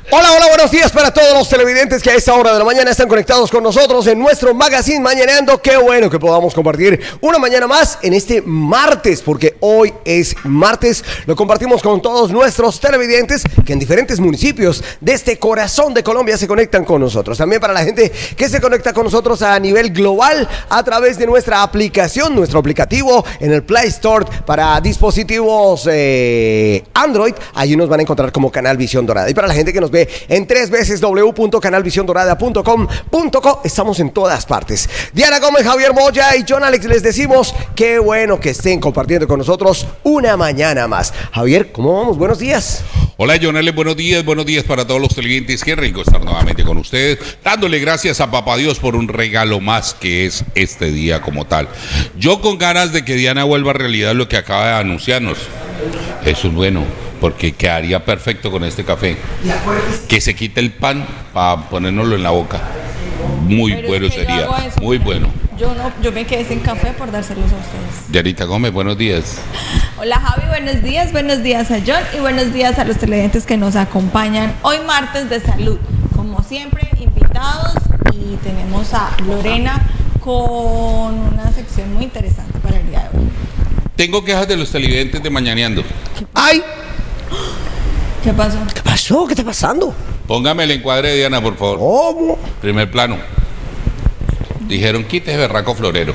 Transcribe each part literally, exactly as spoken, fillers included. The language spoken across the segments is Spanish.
Hola, hola, buenos días para todos los televidentes que a esta hora de la mañana están conectados con nosotros en nuestro magazine Mañaneando. Qué bueno que podamos compartir una mañana más en este martes, porque hoy es martes. Lo compartimos con todos nuestros televidentes que en diferentes municipios de este corazón de Colombia se conectan con nosotros. También para la gente que se conecta con nosotros a nivel global a través de nuestra aplicación, nuestro aplicativo en el Play Store para dispositivos eh, Android. Allí nos van a encontrar como Canal Visión Dorada. Y para la gente que nos ve en tres veces w punto canal visión dorada punto com punto co, estamos en todas partes. Diana Gómez, Javier Moya y John Alex les decimos qué bueno que estén compartiendo con nosotros una mañana más. Javier, ¿cómo vamos? Buenos días. Hola, John Alex, buenos días, buenos días para todos los televidentes. Qué rico estar nuevamente con ustedes, dándole gracias a Papá Dios por un regalo más que es este día como tal. Yo con ganas de que Diana vuelva a realidad lo que acaba de anunciarnos. Eso es bueno, porque quedaría perfecto con este café. Que se quite el pan para ponérnoslo en la boca. Muy Pero bueno es que sería, yo hago eso, muy bueno. Yo no, yo me quedé sin café por dárselos a ustedes. Dianita Gómez, buenos días. Hola Javi, buenos días, buenos días a John y buenos días a los televidentes que nos acompañan hoy martes de salud. Como siempre, invitados y tenemos a Lorena con una sección muy interesante para el día de hoy. Tengo quejas de los televidentes de Mañaneando. ¡Ay! ¿Qué pasó? ¿Qué pasó? ¿Qué está pasando? Póngame el encuadre de Diana, por favor. ¿Cómo? Primer plano. Dijeron, quite ese berraco florero.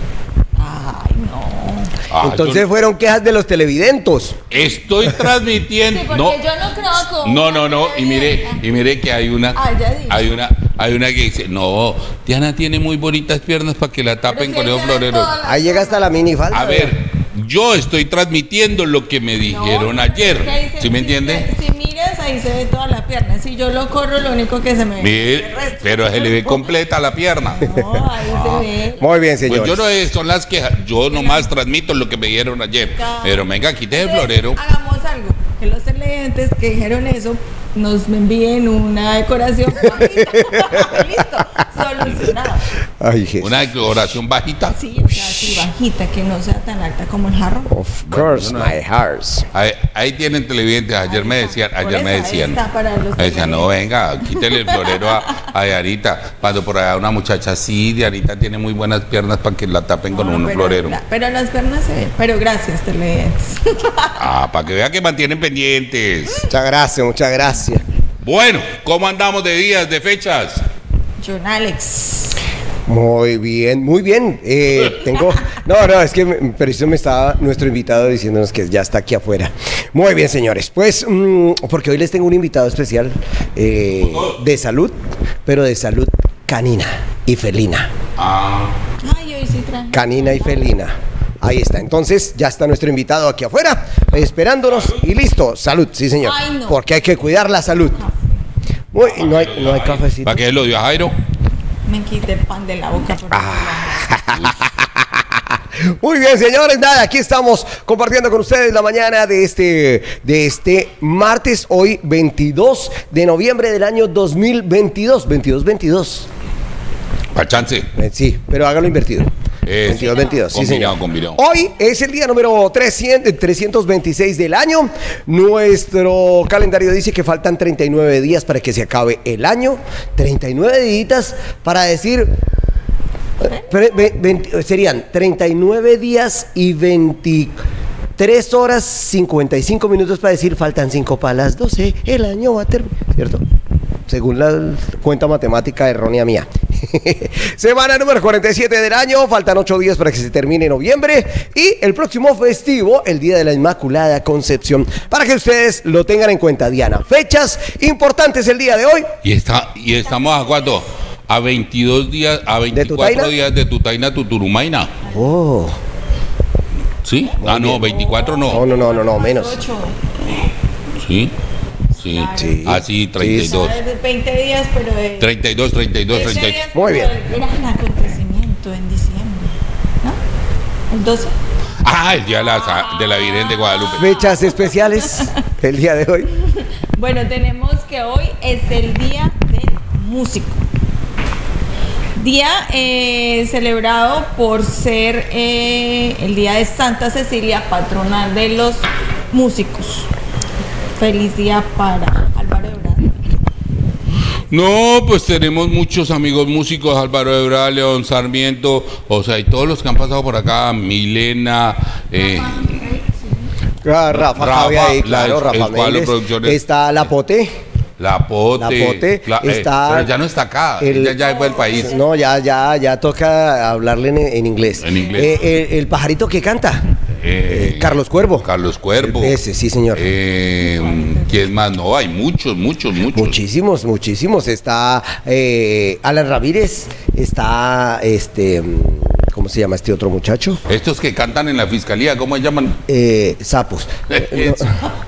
Ay, no. Ah, Entonces yo fueron quejas de los televidentes. estoy transmitiendo. Sí, porque no, yo no creo con no, no, no. Y mire, y mire que hay una, Ah, ya dije. hay una, hay una que dice, no, Diana tiene muy bonitas piernas para que la tapen Pero con si esos ahí se ven floreros. todas las- Ahí llega hasta la minifalda. A ver, yo estoy transmitiendo lo que me dijeron No, ayer. es que ahí se- ¿Sí me si entiende? se- Si miras, ahí se ve toda la pierna. Si yo lo corro, lo único que se me ve. Mire, el resto. pero se le ve completa la pierna. No, ahí se ve. Muy bien, Pues señores. yo no es- son las quejas, yo nomás transmito lo que me dijeron ayer. Claro. Pero venga, quite el Entonces, florero. Hagamos algo. Que los televidentes que dijeron eso nos envíen una decoración bajita. Listo, solucionado. Ay, Jesús. Una decoración bajita. Sí, o sea, así bajita, que no sea tan alta como el jarro. Of course, Bueno, my heart. Ahí, ahí tienen televidentes. Ayer Ahí me está. decían, Por ayer eso, me ahí decían. está para los Me decían, no, televidentes. venga, quítele el florero a, a Dianita. Cuando por allá una muchacha, sí, Dianita tiene muy buenas piernas para que la tapen con No, un pero, florero. la- pero las piernas se ven. Pero gracias, televidentes. Ah, para que vea que mantienen pendientes. Muchas gracias, muchas gracias. Bueno, ¿cómo andamos de días, de fechas? John Alex. Muy bien, muy bien. Eh, tengo. No, no, es que me, pero eso me estaba nuestro invitado diciéndonos que ya está aquí afuera. Muy bien, señores. Pues, mmm, porque hoy les tengo un invitado especial eh, de salud, pero de salud canina y felina. Ah, Ay, hoy sí traje. Canina y felina. Ahí está. Entonces, ya está nuestro invitado aquí afuera, esperándonos y listo. Salud, sí, señor. Ay, no. Porque hay que cuidar la salud. Muy, no hay, no hay cafecito. ¿para qué lo dio a Jairo? Me quité el pan de la boca. Por Muy bien, señores, nada, aquí estamos compartiendo con ustedes la mañana de este, de este martes, hoy veintidós de noviembre del año dos mil veintidós, veintidós veintidós. Pa' chance. Eh, sí, pero hágalo invertido. Eso. veintidós veintidós, sí, Combinado, señor. combinado. Hoy es el día número trescientos, trescientos veintiséis del año. Nuestro calendario dice que faltan treinta y nueve días para que se acabe el año. treinta y nueve días para decir... Pre- ve- veinte serían treinta y nueve días y veintitrés horas cincuenta y cinco minutos para decir faltan cinco para las doce, el año va a terminar, ¿cierto? Según la cuenta matemática errónea mía. Semana número cuarenta y siete del año, faltan ocho días para que se termine noviembre y el próximo festivo, el Día de la Inmaculada Concepción, para que ustedes lo tengan en cuenta, Diana. Fechas importantes el día de hoy. Y, está, y estamos a cuánto? A veintidós días, a veinticuatro Tutaina? días de Tutaina, Tuturumaina. Oh, ¿Sí? Ah, no, veinticuatro no, no. no, no, no, no, menos. ocho. Sí, sí. Sí. Ah, sí, treinta y dos. Ah, es de veinte días, pero de. treinta y dos, treinta y dos, veinte treinta y días, dos. Muy bien. pero Era un acontecimiento en diciembre. ¿No? El doce. Ah, el día de la, de la Virgen de Guadalupe. Fechas especiales el día de hoy. Bueno, tenemos que hoy es el Día del Músico. Día eh, celebrado por ser eh, el Día de Santa Cecilia, patrona de los músicos. Feliz día para Álvaro Ebrard. No, pues tenemos muchos amigos músicos, Álvaro Ebrard, León Sarmiento, o sea, y todos los que han pasado por acá, Milena, eh, Ah, Rafa, Rafa, Javi ahí, la- claro, Rafa Escuadra Méndez. Producciones. Está La Pote. La Pote, La Pote, la- eh, está pero ya no está acá, el- ella ya fue el país. No, ya, ya, ya toca hablarle en, en inglés. En inglés. Eh, eh, el pajarito que canta. Eh, Eh, Carlos Cuervo. Carlos Cuervo. Ese, sí, señor. Eh, ¿Quién más? No, hay muchos, muchos, muchos. Muchísimos, muchísimos. Está eh, Alan Ramírez, está este, ¿cómo se llama este otro muchacho? Estos que cantan en la fiscalía, ¿cómo se llaman? Eh, sapos. Eso.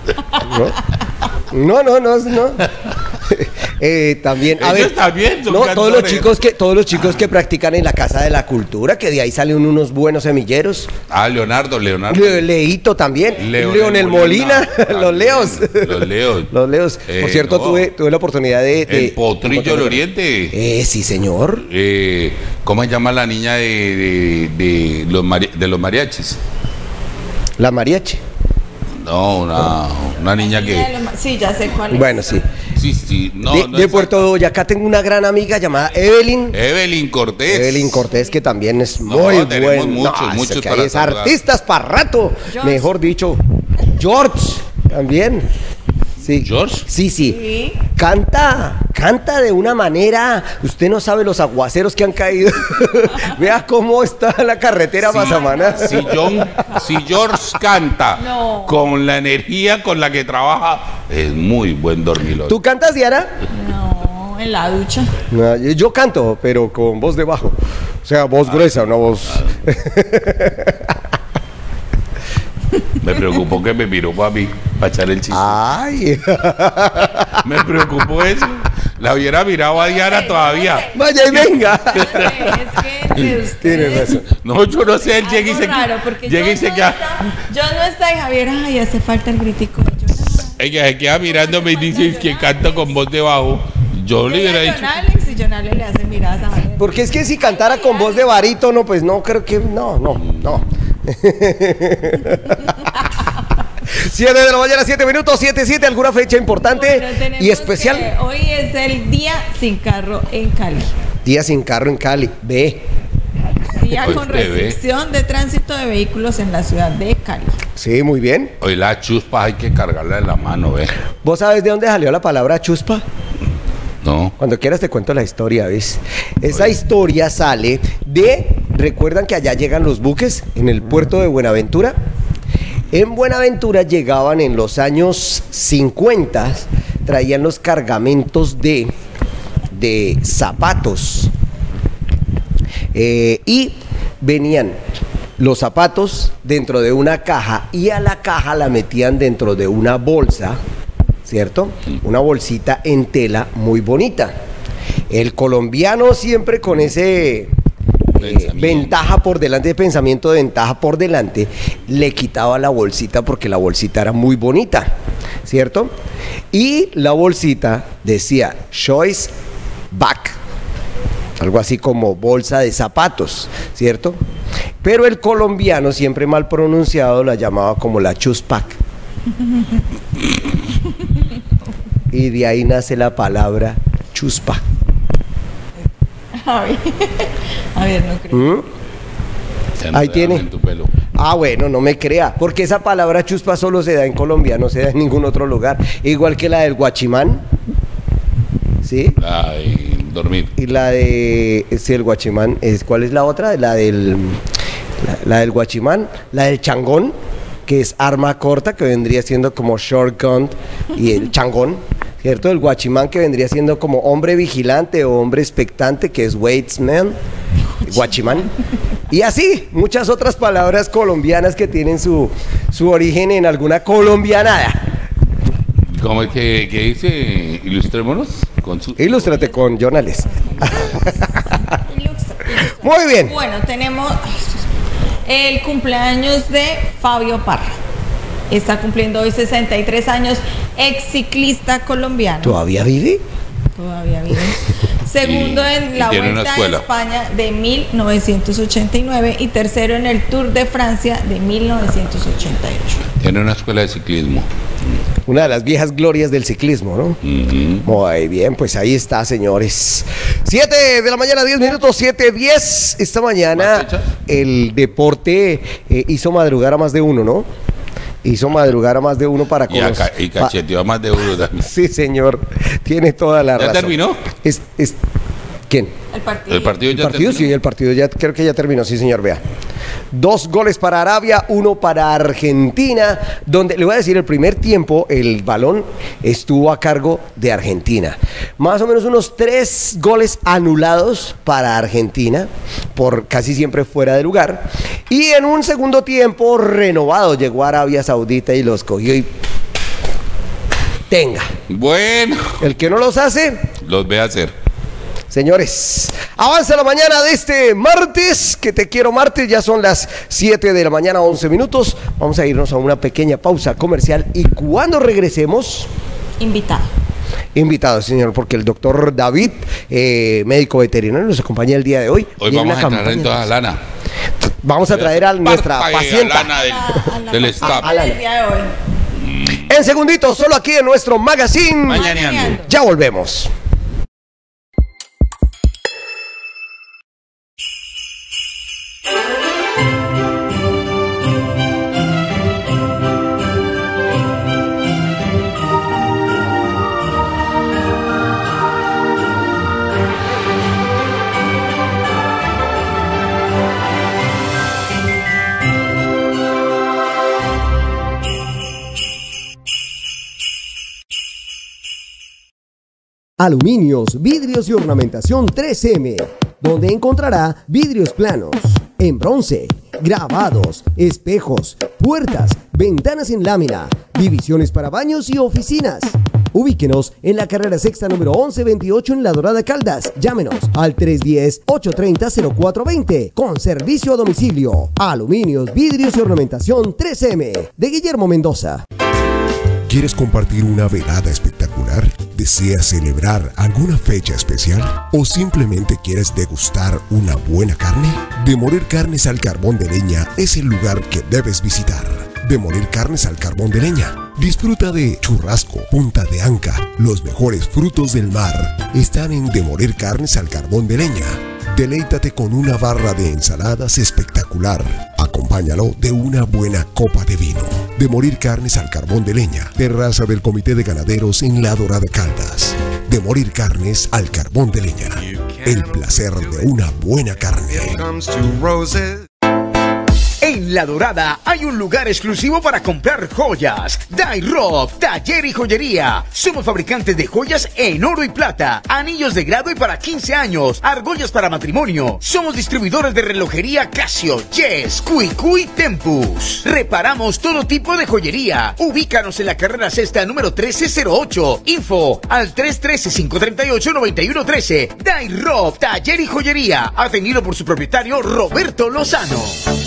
No, no, no, no. Eh, también, a Ellos ver, también son no, todos los cantores. chicos que todos los chicos que practican en la Casa de la Cultura, que de ahí salen unos buenos semilleros. Ah, Leonardo, Leonardo. Le- Leito también, Leonel Leonel Molina, Molina, los también, Leos. los Leos. Los Leos. Eh, Por cierto, no. tuve, tuve la oportunidad de... de- El Potrillo del Oriente. Eh, sí, señor. Eh, ¿Cómo se llama la niña de, de, de los, mari- de los mariachis? La mariachi. No, una, una niña que... Sí, ya sé cuál es. Bueno, sí. Sí, sí, no, de no de es- Puerto Boyacá tengo una gran amiga llamada Evelyn. Evelyn Cortés. Evelyn Cortés, que también es No, muy tenemos buena. muchos, No, muchos es que para es saludar. artistas para rato, George. mejor dicho. George, también. Sí. ¿George? Sí, sí. Sí. Canta, canta de una manera. Usted no sabe los aguaceros que han caído. Vea cómo está la carretera Sí. Mazamana. Si, John, si George canta No. con la energía con la que trabaja, es muy buen dormilón. ¿Tú cantas, Diana? No, en la ducha. No, yo, yo canto, pero con voz de bajo. O sea, voz gruesa, una voz. Me preocupó que me miró para mí, para echar el chiste. Ay. Me preocupó eso. La hubiera mirado a Diana todavía. Vaya y venga. No sé, es que entre ustedes- Tienes razón. No, yo no sé, él llega y Algo se raro, porque llega y John se no queda. está- John no está y Javier, ay, hace falta el gritico de John. Ella se queda mirándome y dice que canta con voz de bajo. Yo le hubiera John dicho. Alex y John Alex le hace miradas a Javier. Porque es que si cantara con voz de barítono, pues no creo que. No, no, no. siete de la mañana, siete minutos, siete, siete. ¿Alguna fecha importante Bueno, tenemos y especial? que hoy es el Día Sin Carro en Cali. Día sin carro en Cali. Ve. Día Pues con te ve. restricción de tránsito de vehículos en la ciudad de Cali. Sí, muy bien. Hoy la chuspa hay que cargarla en la mano, ¿ves? ¿Vos sabes de dónde salió la palabra chuspa? No. Cuando quieras te cuento la historia, ¿ves? Esa historia sale de, ¿recuerdan que allá llegan los buques en el puerto de Buenaventura? En Buenaventura llegaban en los años cincuenta, traían los cargamentos de, de zapatos. Eh, y venían los zapatos dentro de una caja y a la caja la metían dentro de una bolsa, ¿cierto? Una bolsita en tela muy bonita. El colombiano siempre con ese eh, Pensamiento. ventaja por delante, pensamiento de ventaja por delante, le quitaba la bolsita porque la bolsita era muy bonita, ¿cierto? Y la bolsita decía Choice Back, algo así como bolsa de zapatos, ¿cierto? Pero el colombiano, siempre mal pronunciado, la llamaba como la Chuspac. Y de ahí nace la palabra chuspa. Javier, Javier no creo. ¿Mm? Se Ahí enredan tiene. en tu pelo. Ah, bueno, no me crea, porque esa palabra chuspa solo se da en Colombia, no se da en ningún otro lugar. Igual que la del guachimán, ¿sí? Ay, dormir. Y la de, sí, el guachimán, es, ¿cuál es la otra? La del, la, la del guachimán, la del changón, que es arma corta, que vendría siendo como short gun, y el changón, ¿cierto? El guachimán, que vendría siendo como hombre vigilante o hombre expectante, que es waitsman, guachimán. Y así, muchas otras palabras colombianas que tienen su, su origen en alguna colombianada. ¿Cómo es que, que dice? Ilustrémonos con su. Ilústrate con Jonales. Ilustra, ilustra. Muy bien. Bueno, tenemos ay, el cumpleaños de Fabio Parra. Está cumpliendo hoy sesenta y tres años, ex ciclista colombiano. ¿Todavía vive? Todavía vive. Segundo Y- en y la tiene una Vuelta a escuela. España de mil novecientos ochenta y nueve y tercero en el Tour de Francia de mil novecientos ochenta y ocho. Tiene una escuela de ciclismo. Una de las viejas glorias del ciclismo, ¿no? Uh-huh. Muy bien, pues ahí está, señores. siete de la mañana, diez minutos, siete diez. Esta mañana el deporte eh, hizo madrugar a más de uno, ¿no? Hizo madrugar a más de uno para conocer. Y, y cacheteó a más de uno también. Sí, señor. Tiene toda la ¿Ya razón. terminó? Es, es, ¿Quién? El partido. El partido ya el partido, terminó. Sí, el partido ya creo que ya terminó, sí, señor, vea. Dos goles para Arabia, uno para Argentina, donde le voy a decir, el primer tiempo el balón estuvo a cargo de Argentina. Más o menos unos tres goles anulados para Argentina, por casi siempre fuera de lugar. Y en un segundo tiempo renovado llegó Arabia Saudita y los cogió y tenga. Bueno. El que no los hace, los ve hacer. Señores, avanza la mañana de este martes, que te quiero martes, ya son las siete de la mañana, once minutos. Vamos a irnos a una pequeña pausa comercial y cuando regresemos... Invitado. Invitado, señor, porque el doctor David, eh, médico veterinario, nos acompaña el día de hoy. Hoy vamos a entrar en toda Lana. Vamos a traer a nuestra paciente. A Lana del, a la, del a staff. A la, el día de hoy. En segunditos, solo aquí en nuestro magazine. Mañaneando. Ya volvemos. Aluminios, vidrios y ornamentación tres eme, donde encontrará vidrios planos, en bronce, grabados, espejos, puertas, ventanas en lámina, divisiones para baños y oficinas. Ubíquenos en la carrera sexta número once veintiocho en La Dorada, Caldas. Llámenos al tres uno cero, ocho tres cero, cero cuatro dos cero con servicio a domicilio. Aluminios, vidrios y ornamentación tres eme de Guillermo Mendoza. ¿Quieres compartir una velada espectacular? ¿Deseas celebrar alguna fecha especial? ¿O simplemente quieres degustar una buena carne? De Morir Carnes al Carbón de Leña es el lugar que debes visitar. De Morir Carnes al Carbón de Leña. Disfruta de churrasco, punta de anca, los mejores frutos del mar. Están en De Morir Carnes al Carbón de Leña. Deleítate con una barra de ensaladas espectacular. Acompáñalo de una buena copa de vino. De Morir Carnes al Carbón de Leña. Terraza del Comité de Ganaderos en La Dorada, Caldas. De Morir Carnes al Carbón de Leña. El placer de una buena carne. En La Dorada hay un lugar exclusivo para comprar joyas. Dairob, taller y joyería. Somos fabricantes de joyas en oro y plata, anillos de grado y para quince años, argollas para matrimonio. Somos distribuidores de relojería Casio, Yes, Cuicu y Tempus. Reparamos todo tipo de joyería. Ubícanos en la carrera sexta número trece cero ocho. Info al tres uno tres, cinco tres ocho, nueve uno uno tres. Dairob, taller y joyería. Atendido por su propietario Roberto Lozano.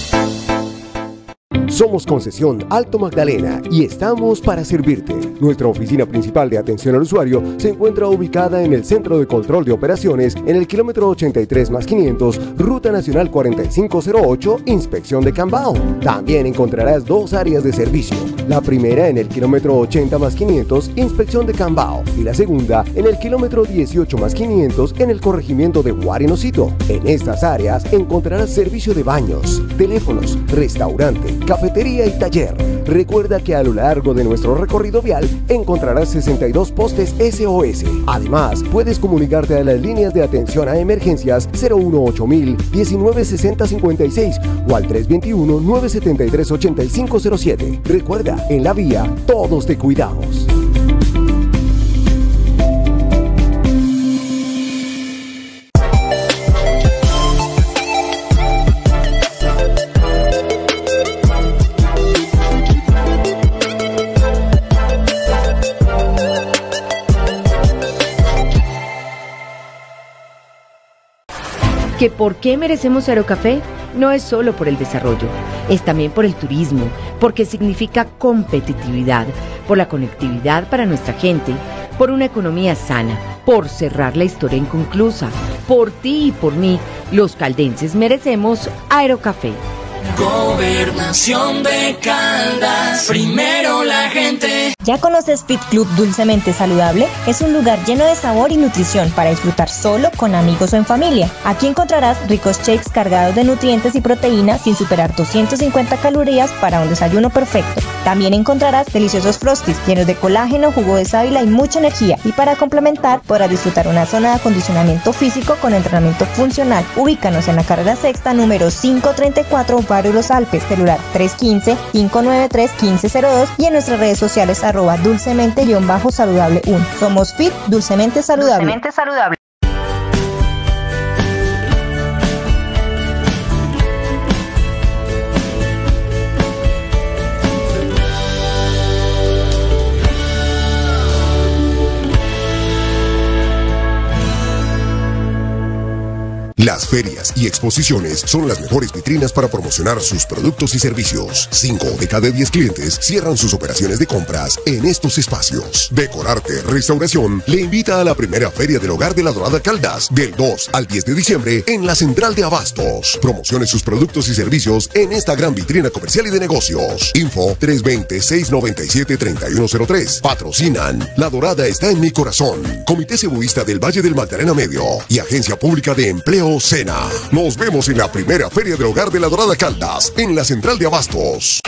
Somos Concesión Alto Magdalena y estamos para servirte. Nuestra oficina principal de atención al usuario se encuentra ubicada en el Centro de Control de Operaciones en el kilómetro ochenta y tres más quinientos, Ruta Nacional cuarenta y cinco cero ocho, Inspección de Cambao. También encontrarás dos áreas de servicio. La primera en el kilómetro ochenta más quinientos, Inspección de Cambao, y la segunda en el kilómetro dieciocho más quinientos en el corregimiento de Guarinocito. En estas áreas encontrarás servicio de baños, teléfonos, restaurante, cafetería y taller. Recuerda que a lo largo de nuestro recorrido vial encontrarás sesenta y dos postes ese o ese. Además, puedes comunicarte a las líneas de atención a emergencias cero uno ocho mil, diecinueve sesenta cincuenta y seis o al tres dos uno, nueve siete tres, ocho cinco cero siete. Recuerda, en la vía, todos te cuidamos. ¿Que por qué merecemos Aerocafé? No es solo por el desarrollo, es también por el turismo, porque significa competitividad, por la conectividad para nuestra gente, por una economía sana, por cerrar la historia inconclusa. Por ti y por mí, los caldenses merecemos Aerocafé. Gobernación de Caldas, primero la gente. ¿Ya conoces Fit Club Dulcemente Saludable? Es un lugar lleno de sabor y nutrición para disfrutar solo, con amigos o en familia. Aquí encontrarás ricos shakes cargados de nutrientes y proteínas sin superar doscientas cincuenta calorías para un desayuno perfecto. También encontrarás deliciosos frosties llenos de colágeno, jugo de sábila y mucha energía. Y para complementar, podrás disfrutar una zona de acondicionamiento físico con entrenamiento funcional. Ubícanos en la carrera sexta número quinientos treinta y cuatro, Barrio Los Alpes, celular tres uno cinco, cinco nueve tres, uno cinco cero dos y en nuestras redes sociales arroba dulcemente-saludable uno. Somos Fit Dulcemente Saludable. Dulcemente Saludable. Las ferias y exposiciones son las mejores vitrinas para promocionar sus productos y servicios. Cinco de cada diez clientes cierran sus operaciones de compras en estos espacios. Decorarte Restauración le invita a la primera Feria del Hogar de La Dorada Caldas del dos al diez de diciembre en la Central de Abastos. Promocione sus productos y servicios en esta gran vitrina comercial y de negocios. Info tres dos cero, seis nueve siete, tres uno cero tres. Patrocinan La Dorada está en mi corazón. Comité Cebuista del Valle del Magdalena Medio y Agencia Pública de Empleo Sena. Nos vemos en la primera Feria del Hogar de La Dorada Caldas, en la Central de Abastos.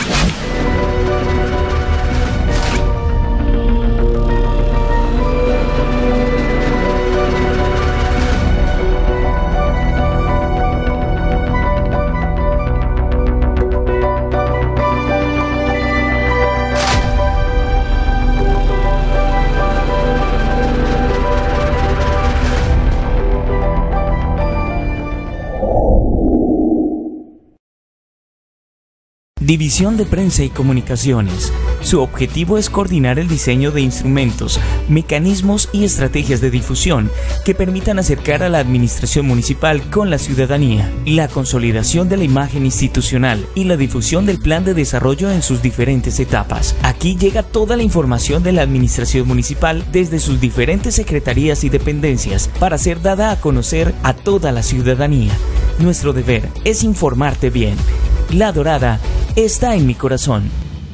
División de Prensa y Comunicaciones. Su objetivo es coordinar el diseño de instrumentos, mecanismos y estrategias de difusión que permitan acercar a la administración municipal con la ciudadanía, la consolidación de la imagen institucional y la difusión del plan de desarrollo en sus diferentes etapas. Aquí llega toda la información de la administración municipal desde sus diferentes secretarías y dependencias para ser dada a conocer a toda la ciudadanía. Nuestro deber es informarte bien. La Dorada está en mi corazón.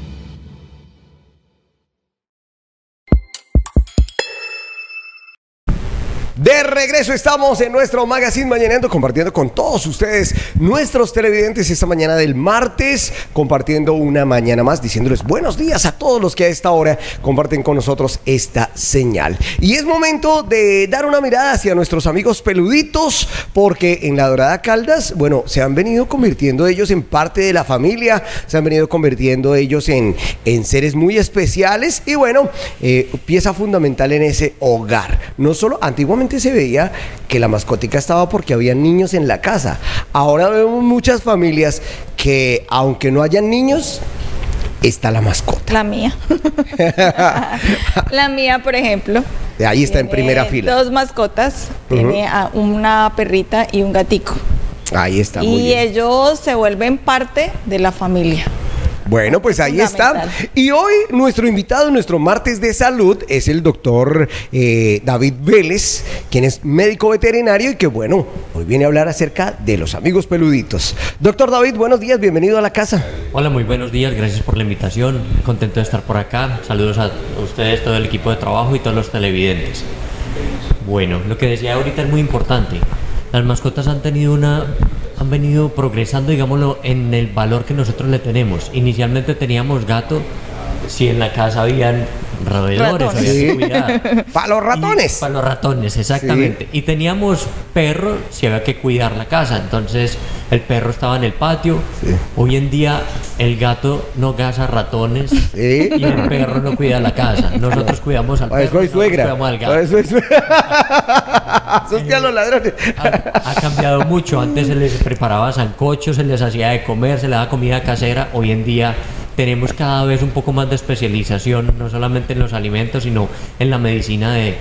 De regreso estamos en nuestro Magazine Mañaneando, compartiendo con todos ustedes, nuestros televidentes, esta mañana del martes, compartiendo una mañana más, diciéndoles buenos días a todos los que a esta hora comparten con nosotros esta señal. Y es momento de dar una mirada hacia nuestros amigos peluditos, porque en La Dorada Caldas, bueno, se han venido convirtiendo ellos en parte de la familia, se han venido convirtiendo ellos en, en seres muy especiales y bueno, eh, pieza fundamental en ese hogar. No solo antiguamente se veía que la mascotica estaba porque había niños en la casa. Ahora vemos muchas familias que, aunque no hayan niños, está la mascota. La mía. La mía, por ejemplo. Ahí está en primera fila. Dos mascotas. Uh-huh. Tiene a una perrita y un gatico. Ahí está. Muy y bien. Ellos se vuelven parte de la familia. Bueno, pues ahí está. Y hoy nuestro invitado, nuestro martes de salud, es el doctor eh, David Vélez, quien es médico veterinario y que, bueno, hoy viene a hablar acerca de los amigos peluditos. Doctor David, buenos días, bienvenido a la casa. Hola, muy buenos días, gracias por la invitación. Contento de estar por acá. Saludos a ustedes, todo el equipo de trabajo y todos los televidentes. Bueno, lo que decía ahorita es muy importante. Las mascotas han tenido una... han venido progresando, digámoslo, en el valor que nosotros le tenemos. Inicialmente teníamos gato, si en la casa habían roedores, había que cuidar. Para los ratones. Para los ratones, exactamente. Sí. Y teníamos perro, si había que cuidar la casa. Entonces, el perro estaba en el patio. Sí. Hoy en día, el gato no caza ratones, sí, y el perro no cuida la casa. Nosotros cuidamos al perro, soy suegra. Cuidamos al gato. Soy suegra. Asuste a los ladrones. Ha, ha cambiado mucho. Antes se les preparaba sancocho, se les hacía de comer, se les daba comida casera. Hoy en día tenemos cada vez un poco más de especialización, no solamente en los alimentos, sino en la medicina de,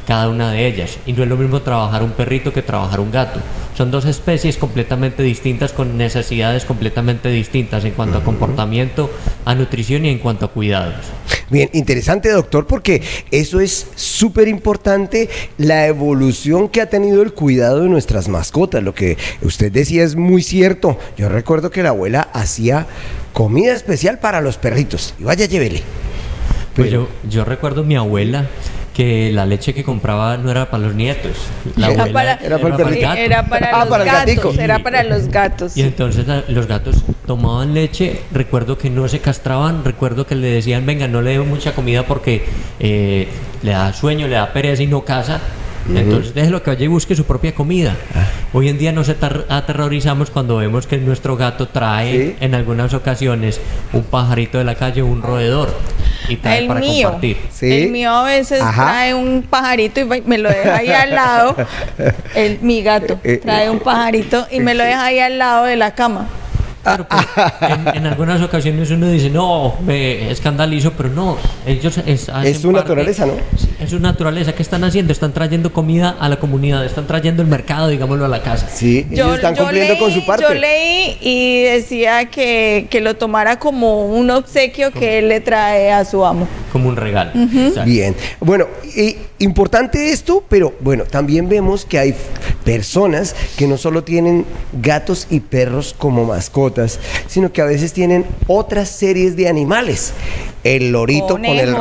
cada una de ellas. Y no es lo mismo trabajar un perrito que trabajar un gato. Son dos especies completamente distintas, con necesidades completamente distintas en cuanto a comportamiento, a nutrición y en cuanto a cuidados. Bien, interesante, doctor, porque eso es súper importante, la evolución que ha tenido el cuidado de nuestras mascotas. Lo que usted decía es muy cierto. Yo recuerdo que la abuela hacía comida especial para los perritos. Y vaya, llévele. Pues yo, yo recuerdo mi abuela, que la leche que compraba no era para los nietos. La era abuela para, era para, el gato. Era para ah, los para gatos. Era para los gatos. Y entonces la, los gatos tomaban leche. Recuerdo que no se castraban. Recuerdo que le decían, venga, no le dé mucha comida porque eh, le da sueño, le da pereza y no caza. Uh-huh. Entonces déjelo que vaya y busque su propia comida. Ah. Hoy en día nos aterrorizamos cuando vemos que nuestro gato trae, ¿sí?, en algunas ocasiones un pajarito de la calle o un roedor y trae el para mío, compartir. ¿Sí? El mío a veces, ajá, trae un pajarito y me lo deja ahí al lado. El, mi gato trae un pajarito y me lo deja ahí al lado de la cama. Claro, pues, en, en algunas ocasiones uno dice, no, me escandalizo, pero no, ellos es, es su parte, naturaleza, ¿no? Es su naturaleza. ¿Qué están haciendo? Están trayendo comida a la comunidad, están trayendo el mercado, digámoslo, a la casa. Sí, ellos yo, están yo cumpliendo leí, con su parte. Yo leí y decía que, que lo tomara como un obsequio que él le trae a su amo. Como un regalo. Uh-huh. Bien, bueno, y importante esto, pero bueno, también vemos que hay personas que no solo tienen gatos y perros como mascotas, sino que a veces tienen otras series de animales. El lorito con el...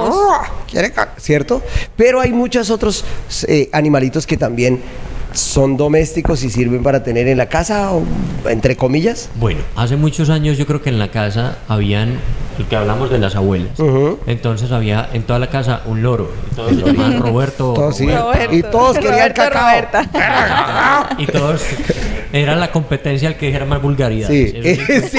¿Cierto? Pero hay muchos otros eh, animalitos que también son domésticos y sirven para tener en la casa, o, entre comillas. Bueno, hace muchos años yo creo que en la casa habían, el que hablamos de las abuelas, uh-huh, entonces había en toda la casa un loro, y todos se llamaban Roberto, todos, sí, Roberto, y todos querían Roberto, cacao. Y todos, era la competencia al que dijera más vulgaridad. Sí, sí.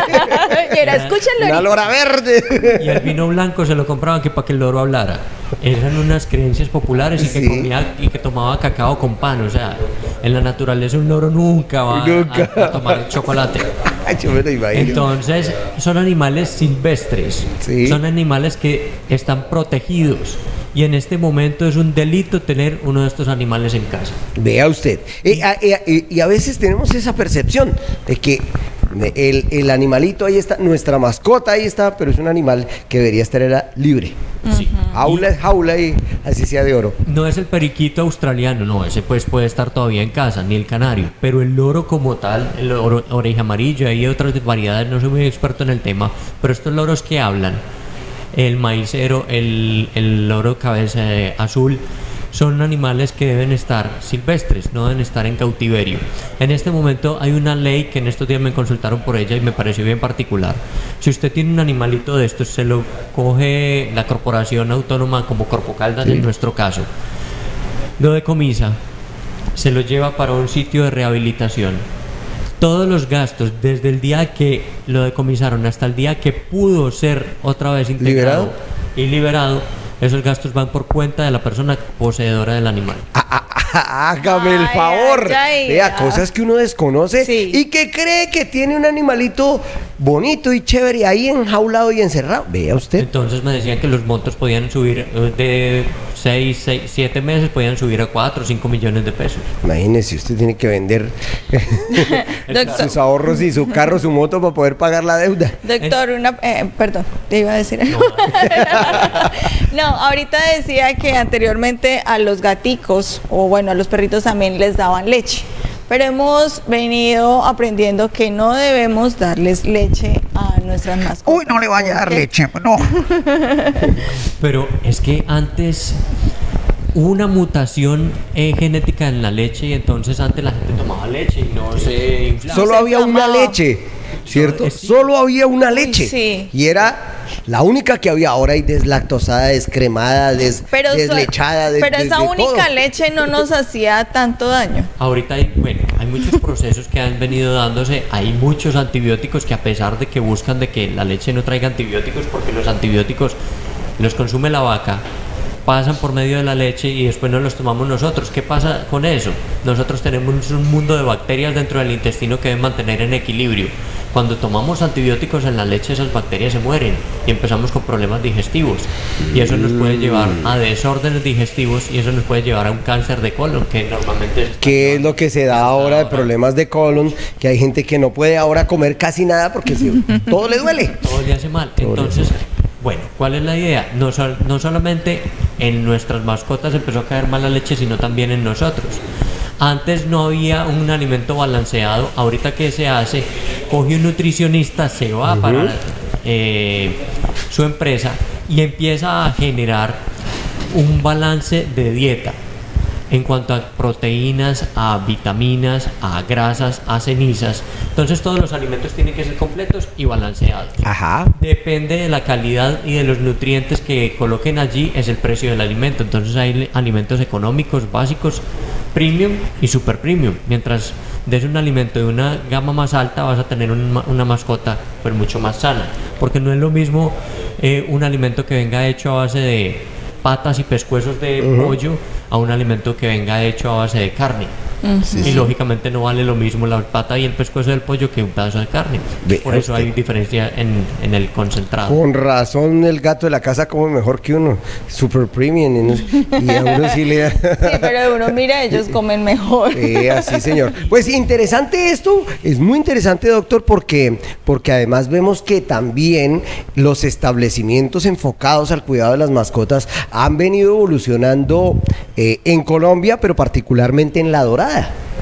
Y era, escúchenlo. Una lora verde. Y el vino blanco se lo compraban que para que el loro hablara. Eran unas creencias populares y que sí, comía y que tomaba cacao con pan. O sea, en la naturaleza un loro nunca va nunca. A, a tomar chocolate. Yo me lo imagino. Entonces, son animales silvestres. ¿Sí? Son animales que están protegidos. Y en este momento es un delito tener uno de estos animales en casa. Vea usted. Y a, y, y a veces tenemos esa percepción de que el, el animalito ahí está, nuestra mascota ahí está, pero es un animal que debería estar era libre. Sí. Jaula es jaula y así sea de oro. No es el periquito australiano, no, ese pues puede estar todavía en casa, ni el canario. Pero el loro como tal, el oro, oreja amarilla, hay otras variedades, no soy muy experto en el tema, pero estos loros que hablan, el maicero, el, el loro cabeza azul, son animales que deben estar silvestres, no deben estar en cautiverio. En este momento hay una ley que en estos días me consultaron por ella y me pareció bien particular. Si usted tiene un animalito de estos, se lo coge la corporación autónoma como Corpo Caldas, sí, en nuestro caso, lo decomisa, se lo lleva para un sitio de rehabilitación. Todos los gastos, desde el día que lo decomisaron hasta el día que pudo ser otra vez integrado, ¿liberado?, y liberado, esos gastos van por cuenta de la persona poseedora del animal. Ah, ah, ah, hágame el favor. Ay, ay, Vea, ay. Cosas que uno desconoce, sí, y que cree que tiene un animalito bonito y chévere ahí enjaulado y encerrado. Vea usted. Entonces me decían que los montos podían subir de seis, siete meses, podían subir a cuatro o cinco millones de pesos. Imagínese, usted tiene que vender sus ahorros y su carro, su moto para poder pagar la deuda. Doctor, una, eh, perdón, te iba a decir. No. No, ahorita decía que anteriormente a los gaticos, o bueno, a los perritos también les daban leche. Pero hemos venido aprendiendo que no debemos darles leche a nuestras mascotas. Uy, no le vaya a dar leche, no. Pero es que antes hubo una mutación eh, genética en la leche y entonces antes la gente tomaba leche y no se inflaba. Solo había una leche, ¿cierto? No, sí. Solo había una leche. Sí. Y era la única que había. Ahora hay deslactosada, descremada, des, pero deslechada. Des, pero des, esa de única todo. leche no nos hacía tanto daño. Ahorita hay, bueno, hay muchos procesos que han venido dándose. Hay muchos antibióticos que, a pesar de que buscan de que la leche no traiga antibióticos, porque los antibióticos los consume la vaca, pasan por medio de la leche y después nos los tomamos nosotros. ¿Qué pasa con eso? Nosotros tenemos un mundo de bacterias dentro del intestino que deben mantener en equilibrio. cuando tomamos antibióticos en la leche, esas bacterias se mueren y empezamos con problemas digestivos. Y eso nos puede llevar a desórdenes digestivos y eso nos puede llevar a un cáncer de colon, que normalmente... ¿Qué es lo que se da ahora de problemas de colon? Que hay gente que no puede ahora comer casi nada porque si, todo le duele. Todo le hace mal. Entonces, bueno, ¿cuál es la idea? No, sol, no solamente en nuestras mascotas empezó a caer mal la leche, sino también en nosotros. Antes no había un alimento balanceado. Ahorita, ¿qué se hace? Coge un nutricionista, se va uh-huh. para eh, su empresa y empieza a generar un balance de dieta en cuanto a proteínas, a vitaminas, a grasas, a cenizas. Entonces todos los alimentos tienen que ser completos y balanceados. Ajá. Depende de la calidad y de los nutrientes que coloquen allí, es el precio del alimento. Entonces hay alimentos económicos, básicos, premium y super premium. Mientras des un alimento de una gama más alta, vas a tener un, una mascota pues mucho más sana. Porque no es lo mismo eh, un alimento que venga hecho a base de patas y pescuezos de uh-huh. pollo a un alimento que venga hecho a base de carne. Uh-huh. Sí, y sí. lógicamente no vale lo mismo la pata y el pescuezo del pollo que un pedazo de carne. Ve, Por eso usted. hay diferencia en, en el concentrado. Con razón el gato de la casa come mejor que uno. Super premium. Y, y a uno sí le da... Sí, pero uno mira, ellos comen mejor. Sí, así señor. Pues interesante esto. Es muy interesante, doctor, porque, porque además vemos que también los establecimientos enfocados al cuidado de las mascotas han venido evolucionando eh, en Colombia, pero particularmente en La Dorada.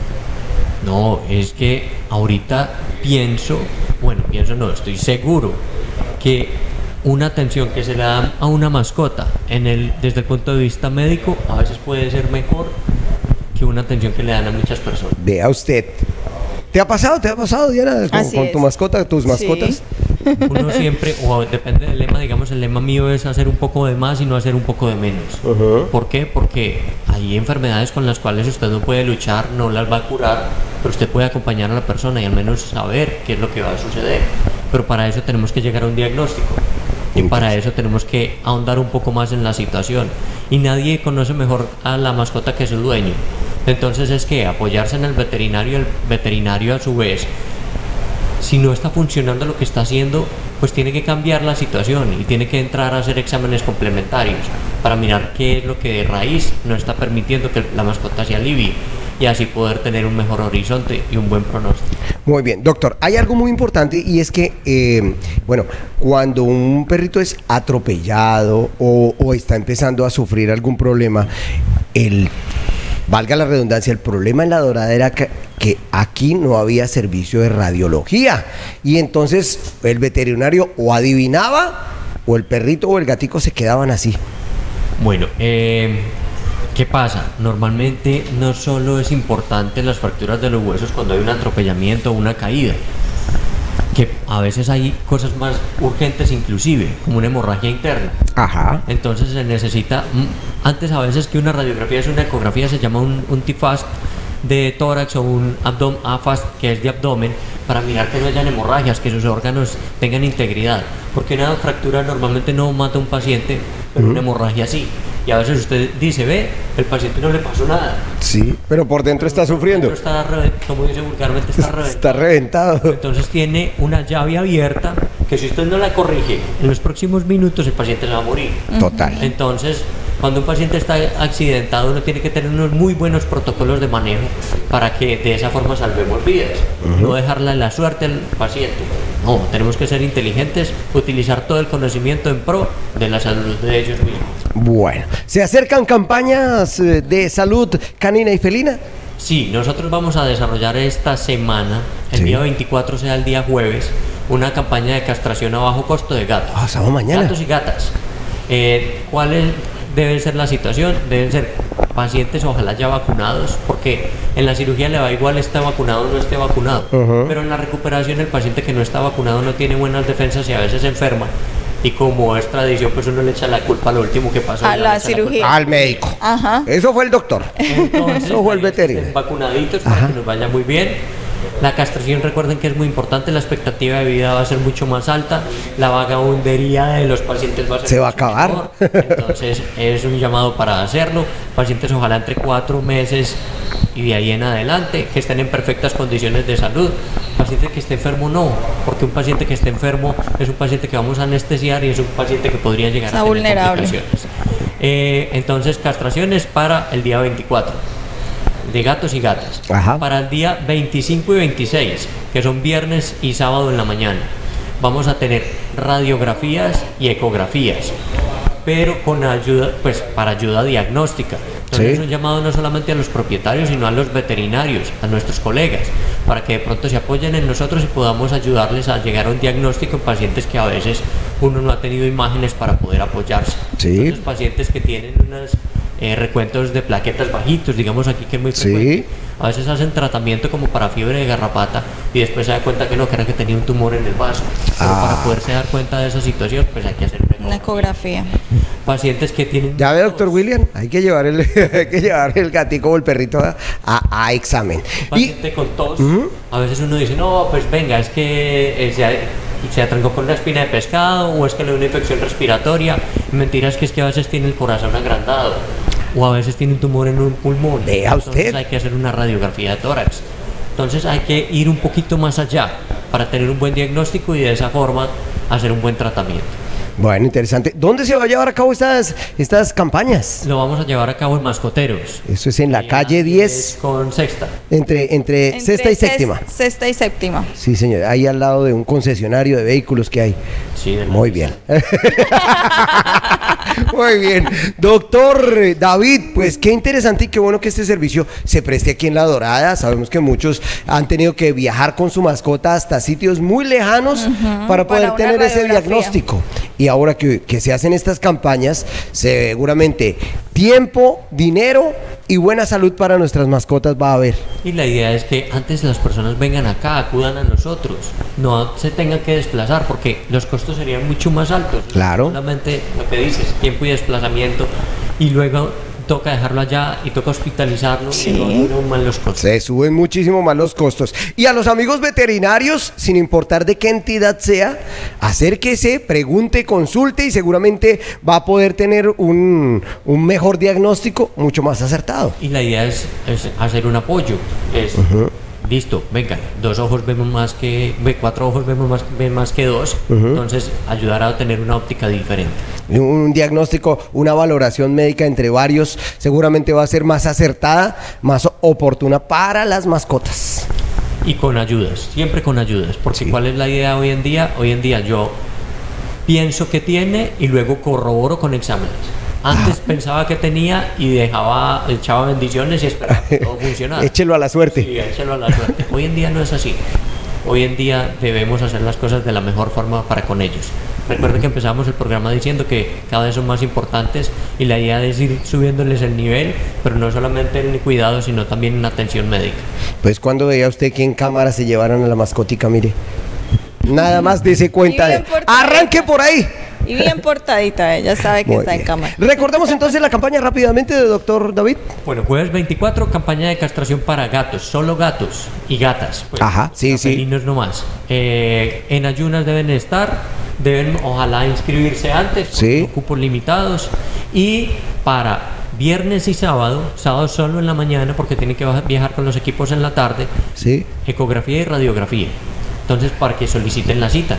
No, es que ahorita pienso, bueno, pienso no, estoy seguro que una atención que se le da a una mascota en el, desde el punto de vista médico a veces puede ser mejor que una atención que le dan a muchas personas. Vea usted. ¿Te ha pasado? ¿Te ha pasado, Diana, con, con tu mascota, tus mascotas? Sí. Uno siempre, o depende del lema, digamos, el lema mío es hacer un poco de más y no hacer un poco de menos. Uh-huh. ¿Por qué? Porque hay enfermedades con las cuales usted no puede luchar, no las va a curar, pero usted puede acompañar a la persona y al menos saber qué es lo que va a suceder. Pero para eso tenemos que llegar a un diagnóstico. Y para eso tenemos que ahondar un poco más en la situación. Y nadie conoce mejor a la mascota que su dueño. Entonces es que apoyarse en el veterinario, el veterinario a su vez, si no está funcionando lo que está haciendo, pues tiene que cambiar la situación y tiene que entrar a hacer exámenes complementarios para mirar qué es lo que de raíz no está permitiendo que la mascota se alivie y así poder tener un mejor horizonte y un buen pronóstico. Muy bien, doctor, hay algo muy importante y es que, eh, bueno, cuando un perrito es atropellado o, o está empezando a sufrir algún problema, el... valga la redundancia, el problema en La Dorada era que, que aquí no había servicio de radiología y entonces el veterinario o adivinaba o el perrito o el gatico se quedaban así. Bueno, eh, ¿qué pasa? Normalmente no solo es importante las fracturas de los huesos cuando hay un atropellamiento o una caída, que a veces hay cosas más urgentes inclusive, como una hemorragia interna. Ajá. Entonces se necesita, antes a veces que una radiografía es una ecografía, se llama un, un T FAST de tórax o un abdom, A FAST que es de abdomen, para mirar que no hayan hemorragias, que sus órganos tengan integridad, porque una fractura normalmente no mata a un paciente, pero uh-huh. una hemorragia sí. Y a veces usted dice, ve, el paciente no le pasó nada. Sí, pero por dentro está sufriendo. Por dentro está, como dice vulgarmente, está reventado. Está reventado. Entonces tiene una llave abierta que si usted no la corrige, en los próximos minutos el paciente se va a morir. Total. Entonces, cuando un paciente está accidentado, uno tiene que tener unos muy buenos protocolos de manejo para que de esa forma salvemos vidas. Uh-huh. No dejarla en la suerte al paciente. No, tenemos que ser inteligentes, utilizar todo el conocimiento en pro de la salud de ellos mismos. Bueno, ¿se acercan campañas de salud canina y felina? Sí, nosotros vamos a desarrollar esta semana, el sí. día veinticuatro, sea el día jueves, una campaña de castración a bajo costo de gatos. Ah, sábado mañana. Gatos y gatas. Eh, ¿Cuál es, debe ser la situación? Deben ser pacientes ojalá ya vacunados, porque en la cirugía le va igual esté vacunado o no esté vacunado, uh-huh. pero en la recuperación el paciente que no está vacunado no tiene buenas defensas y a veces se enferma. Y como es tradición, pues uno le echa la culpa a lo último que pasó. A la cirugía. La al médico. Ajá. Eso fue el doctor. Entonces, eso fue el veterinario. Vacunaditos Ajá. para que nos vaya muy bien. La castración, recuerden que es muy importante, la expectativa de vida va a ser mucho más alta, la vagabundería de los pacientes va a ser se va a acabar. Menor. Entonces es un llamado para hacerlo. Pacientes ojalá entre cuatro meses y de ahí en adelante que estén en perfectas condiciones de salud. Paciente que esté enfermo no, porque un paciente que esté enfermo es un paciente que vamos a anestesiar y es un paciente que podría llegar Está a tener vulnerable. complicaciones. Eh, entonces, castraciones para el día veinticuatro de gatos y gatas. Ajá. Para el día veinticinco y veintiséis, que son viernes y sábado en la mañana, vamos a tener radiografías y ecografías, pero con ayuda, pues para ayuda diagnóstica. Entonces Sí. es un llamado no solamente a los propietarios, sino a los veterinarios, a nuestros colegas, para que de pronto se apoyen en nosotros y podamos ayudarles a llegar a un diagnóstico en pacientes que a veces uno no ha tenido imágenes para poder apoyarse. Sí. Entonces, pacientes que tienen unos eh, recuentos de plaquetas bajitos, digamos aquí que es muy Sí. frecuente. A veces hacen tratamiento como para fiebre de garrapata y después se da cuenta que no, que era que tenía un tumor en el vaso. Pero Ah. para poderse dar cuenta de esa situación, pues hay que hacer una Una ecografía. pacientes que tienen... Ya ve, doctor William, hay que llevar el, hay que llevar el gatico o el perrito a, a- a examen. Y, paciente con tos, Ujú. a veces uno dice, no, pues venga, es que eh, se, se atrancó con una espina de pescado o es que le dio una infección respiratoria. Mentira es que es que a veces tiene el corazón agrandado o a veces tiene un tumor en un pulmón. Vea Entonces usted. hay que hacer una radiografía de tórax. Entonces hay que ir un poquito más allá para tener un buen diagnóstico y de esa forma hacer un buen tratamiento. bueno, interesante. ¿Dónde se va a llevar a cabo estas, estas campañas? Lo vamos a llevar a cabo en Mascoteros. Eso es en la Y calle es diez, con sexta. entre, entre, Entre sexta y ses- séptima. Sexta y séptima. Sí, señor, ahí al lado de un concesionario de vehículos que hay. Sí, de la- Muy bien. Muy bien. Doctor eh, David, pues qué interesante y qué bueno que este servicio se preste aquí en La Dorada. Sabemos que muchos han tenido que viajar con su mascota hasta sitios muy lejanos para poder para una tener ese radiografía. diagnóstico. Y ahora que, que se hacen estas campañas, seguramente tiempo, dinero y buena salud para nuestras mascotas va a haber. Y la idea es que antes las personas vengan acá, acudan a nosotros, no se tengan que desplazar porque los costos serían mucho más altos. Claro. Solamente lo que dices, tiempo y desplazamiento, y luego toca dejarlo allá y toca hospitalizarlo Sí. y no no más los costos. Se suben muchísimo más los costos. Y a los amigos veterinarios, sin importar de qué entidad sea, acérquese, pregunte, consulte y seguramente va a poder tener un, un mejor diagnóstico mucho más acertado. Y la idea es, es hacer un apoyo. Es, listo, venga, dos ojos vemos más que, ve, cuatro ojos vemos más, ven más que dos, entonces ayudar a tener una óptica diferente. Un diagnóstico, una valoración médica entre varios, seguramente va a ser más acertada, más oportuna para las mascotas. Y con ayudas, siempre con ayudas, porque Sí. ¿cuál es la idea hoy en día? Hoy en día yo pienso que tiene y luego corroboro con exámenes. Antes pensaba que tenía y dejaba, echaba bendiciones y esperaba que todo funcionara. Échelo a la suerte. Sí, échelo a la suerte. Hoy en día no es así. Hoy en día debemos hacer las cosas de la mejor forma para con ellos. Recuerden que empezamos el programa diciendo que cada vez son más importantes y la idea es ir subiéndoles el nivel, pero no solamente en cuidado, sino también en atención médica. Pues cuando veía usted que en cámara se llevaran a la mascotica, mire. Nada más dése cuenta Y de... bien portadita. Arranque por ahí. Y bien portadita, ella sabe que Muy está en bien. cámara. Recordemos entonces la campaña rápidamente de doctor David. Bueno, jueves veinticuatro, campaña de castración para gatos, solo gatos y gatas. Pues, Ajá, sí, sí. felinos no más. Eh, en ayunas deben estar, deben ojalá inscribirse antes, porque Sí. son cupos limitados. Y para viernes y sábado, sábado solo en la mañana, porque tienen que baja- viajar con los equipos en la tarde, Sí. ecografía y radiografía. Entonces, para que soliciten la cita.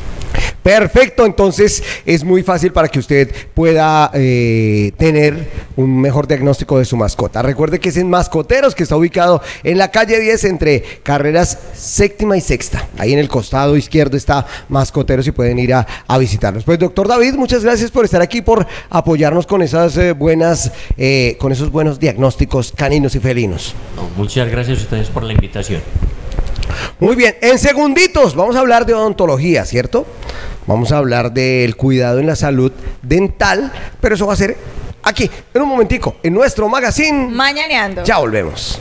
Perfecto, entonces es muy fácil para que usted pueda eh, tener un mejor diagnóstico de su mascota. Recuerde que es en Mascoteros, que está ubicado en la calle diez entre carreras séptima y sexta. Ahí en el costado izquierdo está Mascoteros y pueden ir a, a visitarlos. Pues doctor David, muchas gracias por estar aquí, por apoyarnos con esas eh, buenas, eh, con esos buenos diagnósticos caninos y felinos. No, muchas gracias a ustedes por la invitación. Muy bien, en segunditos vamos a hablar de odontología, ¿cierto? Vamos a hablar del cuidado en la salud dental, pero eso va a ser aquí, en un momentico, en nuestro magazine. Mañaneando. Ya volvemos.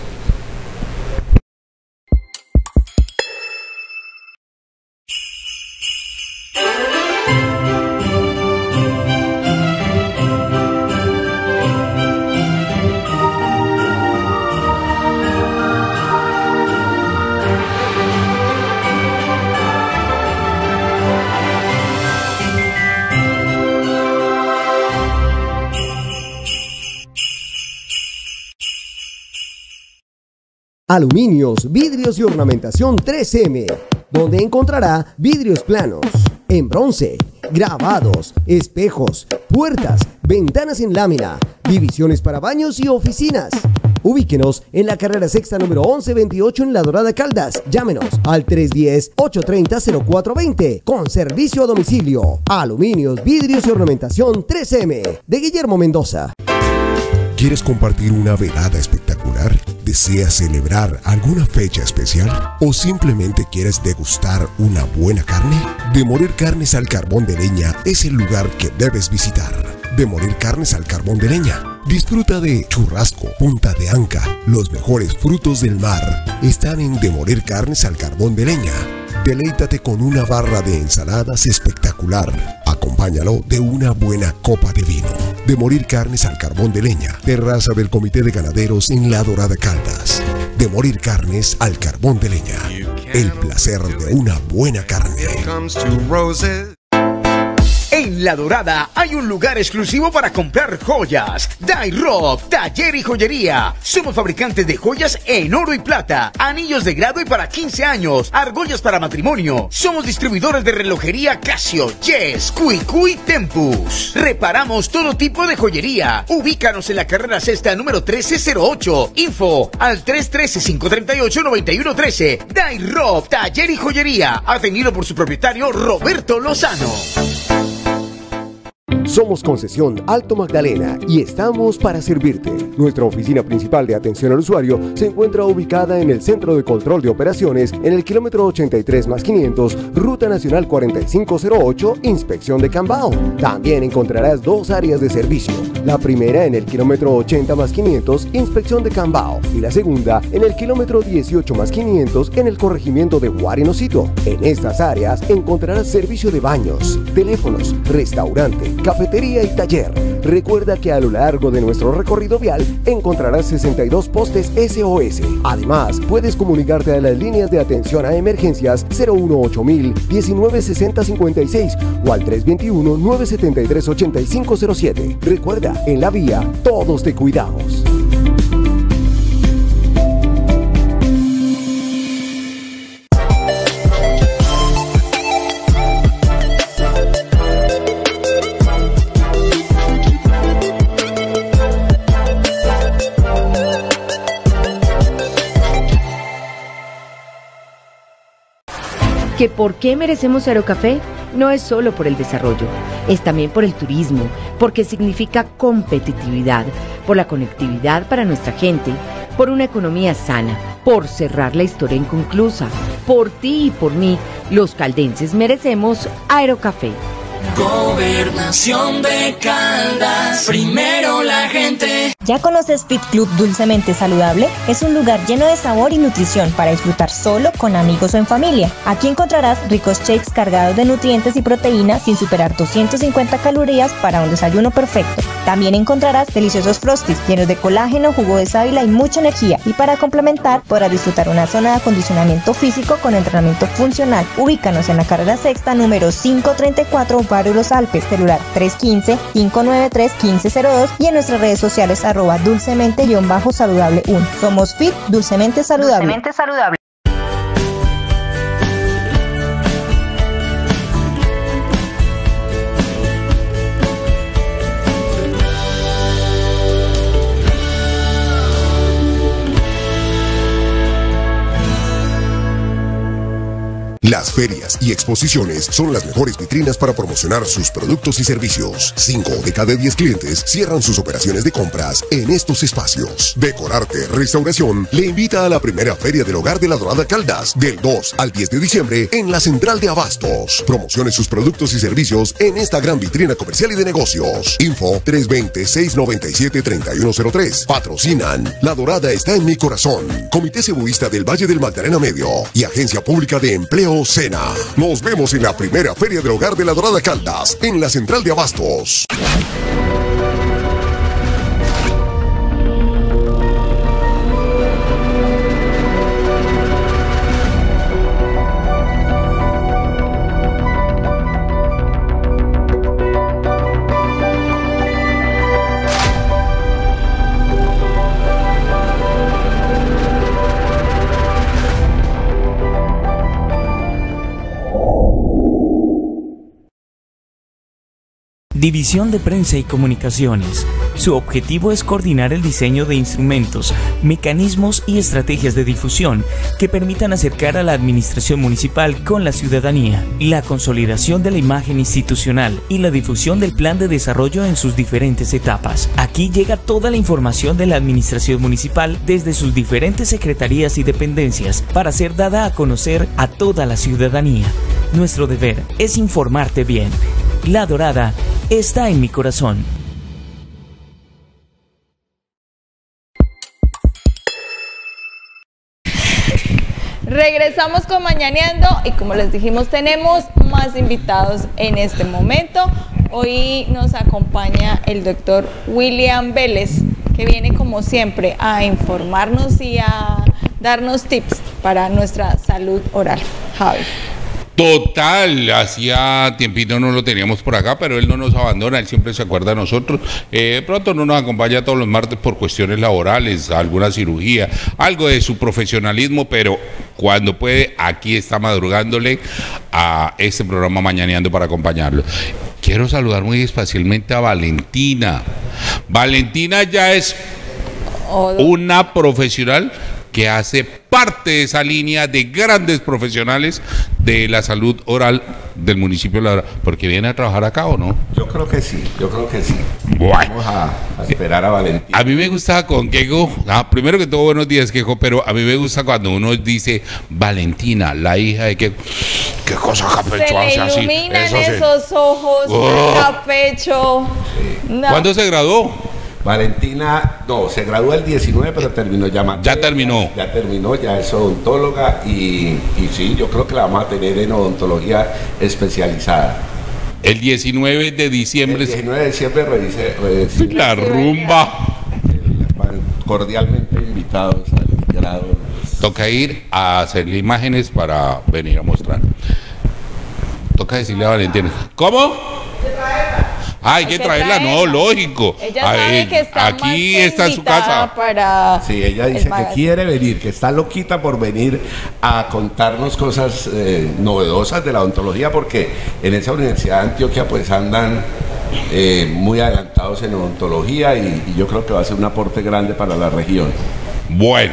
Aluminios, vidrios y ornamentación tres eme, donde encontrará vidrios planos, en bronce, grabados, espejos, puertas, ventanas en lámina, divisiones para baños y oficinas. Ubíquenos en la carrera sexta número once veintiocho en La Dorada Caldas. Llámenos al tres uno cero, ocho tres cero, cero cuatro dos cero con servicio a domicilio. Aluminios, vidrios y ornamentación tres eme de Guillermo Mendoza. ¿Quieres compartir una velada espectacular? ¿Deseas celebrar alguna fecha especial? ¿O simplemente quieres degustar una buena carne? De Morir Carnes al Carbón de Leña es el lugar que debes visitar. De Morir Carnes al Carbón de Leña. Disfruta de churrasco, punta de anca, los mejores frutos del mar. Están en De Morir Carnes al Carbón de Leña. Deleítate con una barra de ensaladas espectacular. Acompáñalo de una buena copa de vino. De Morir Carnes al Carbón de Leña. Terraza del Comité de Ganaderos en La Dorada Caldas. De Morir Carnes al Carbón de Leña. El placer de una buena carne. En La Dorada hay un lugar exclusivo para comprar joyas. Dairob, taller y joyería. Somos fabricantes de joyas en oro y plata, anillos de grado y para quince años, argollas para matrimonio. Somos distribuidores de relojería Casio, Yes, Cuicu y Tempus. Reparamos todo tipo de joyería. Ubícanos en la carrera sexta número trece cero ocho. Info al tres uno tres, cinco tres ocho, nueve uno uno tres. Dairob, taller y joyería. Atendido por su propietario Roberto Lozano. Somos Concesión Alto Magdalena y estamos para servirte. Nuestra oficina principal de atención al usuario se encuentra ubicada en el Centro de Control de Operaciones en el kilómetro ochenta y tres más quinientos, Ruta Nacional cuarenta y cinco cero ocho, Inspección de Cambao. También encontrarás dos áreas de servicio. La primera en el kilómetro ochenta más quinientos, Inspección de Cambao, y la segunda en el kilómetro dieciocho más quinientos en el corregimiento de Guarinocito. En estas áreas encontrarás servicio de baños, teléfonos, restaurante, cafetería y taller. Recuerda que a lo largo de nuestro recorrido vial encontrarás sesenta y dos postes ese o ese. Además, puedes comunicarte a las líneas de atención a emergencias cero uno ocho mil, diecinueve sesenta cincuenta y seis o al tres dos uno, nueve siete tres, ocho cinco cero siete. Recuerda, en la vía, todos te cuidamos. ¿Que por qué merecemos Aerocafé? No es solo por el desarrollo, es también por el turismo, porque significa competitividad, por la conectividad para nuestra gente, por una economía sana, por cerrar la historia inconclusa. Por ti y por mí, los caldenses merecemos Aerocafé. Gobernación de Caldas, primero la gente. ¿Ya conoces Fit Club Dulcemente Saludable? Es un lugar lleno de sabor y nutrición para disfrutar solo, con amigos o en familia. Aquí encontrarás ricos shakes cargados de nutrientes y proteínas sin superar doscientas cincuenta calorías para un desayuno perfecto. También encontrarás deliciosos frosties llenos de colágeno, jugo de sábila y mucha energía. Y para complementar, podrás disfrutar una zona de acondicionamiento físico con entrenamiento funcional. Ubícanos en la carrera sexta número quinientos treinta y cuatro, Barrio Los Alpes, celular tres uno cinco, cinco nueve tres, uno cinco cero dos y en nuestras redes sociales arroba dulcemente-saludable uno. Somos Fit Dulcemente Saludable. Dulcemente Saludable. Las ferias y exposiciones son las mejores vitrinas para promocionar sus productos y servicios. Cinco de cada diez clientes cierran sus operaciones de compras en estos espacios. Decorarte Restauración le invita a la primera Feria del Hogar de La Dorada Caldas del dos al diez de diciembre en la Central de Abastos. Promocione sus productos y servicios en esta gran vitrina comercial y de negocios. Info tres dos cero, seis nueve siete, tres uno cero tres. Patrocinan La Dorada está en mi corazón, Comité Cebuista del Valle del Magdalena Medio y Agencia Pública de Empleo Sena. Nos vemos en la primera Feria del Hogar de La Dorada Caldas, en la Central de Abastos. División de Prensa y Comunicaciones. Su objetivo es coordinar el diseño de instrumentos, mecanismos y estrategias de difusión que permitan acercar a la administración municipal con la ciudadanía, la consolidación de la imagen institucional y la difusión del plan de desarrollo en sus diferentes etapas. Aquí llega toda la información de la administración municipal desde sus diferentes secretarías y dependencias para ser dada a conocer a toda la ciudadanía. Nuestro deber es informarte bien. La Dorada está en mi corazón. Regresamos con Mañaneando y como les dijimos tenemos más invitados en este momento. Hoy nos acompaña el doctor William Vélez, que viene como siempre a informarnos y a darnos tips para nuestra salud oral. Javi. Total, hacía tiempito no lo teníamos por acá, pero él no nos abandona, él siempre se acuerda de nosotros. Eh, pronto no nos acompaña todos los martes por cuestiones laborales, alguna cirugía, algo de su profesionalismo, pero cuando puede, aquí está madrugándole a este programa Mañaneando para acompañarlo. Quiero saludar muy especialmente a Valentina. Valentina ya es una profesional que hace parte de esa línea de grandes profesionales de la salud oral del municipio de La Dorada. ¿Porque viene a trabajar acá o no? Yo creo que sí, yo creo que sí. Bueno. Vamos a, a esperar a Valentina. A mí me gusta con Keiko, ah, primero que todo buenos días Keiko, pero a mí me gusta cuando uno dice Valentina, la hija de Keiko. Qué cosa capecho hace así. Se le iluminan Eso esos sí. ojos, Oh. el capecho. Sí. No. ¿Cuándo se graduó? Valentina, no, se graduó el diecinueve, pero terminó ya más. Ya terminó. Ya terminó, ya es odontóloga y, y sí, yo creo que la vamos a tener en odontología especializada. El diecinueve de diciembre. El diecinueve de diciembre revise, revise La rumba. cordialmente invitados al grado. Toca ir a hacerle imágenes para venir a mostrar. Toca decirle a Valentina. ¿Cómo? Ah, hay que traerla, no, lógico. Ella A sabe ver, que está aquí más que está en su invitada casa. Para Sí, ella dice el que magazine. quiere venir, que está loquita por venir a contarnos cosas eh, novedosas de la odontología, porque en esa Universidad de Antioquia pues andan eh, muy adelantados en odontología y, y yo creo que va a ser un aporte grande para la región. Bueno,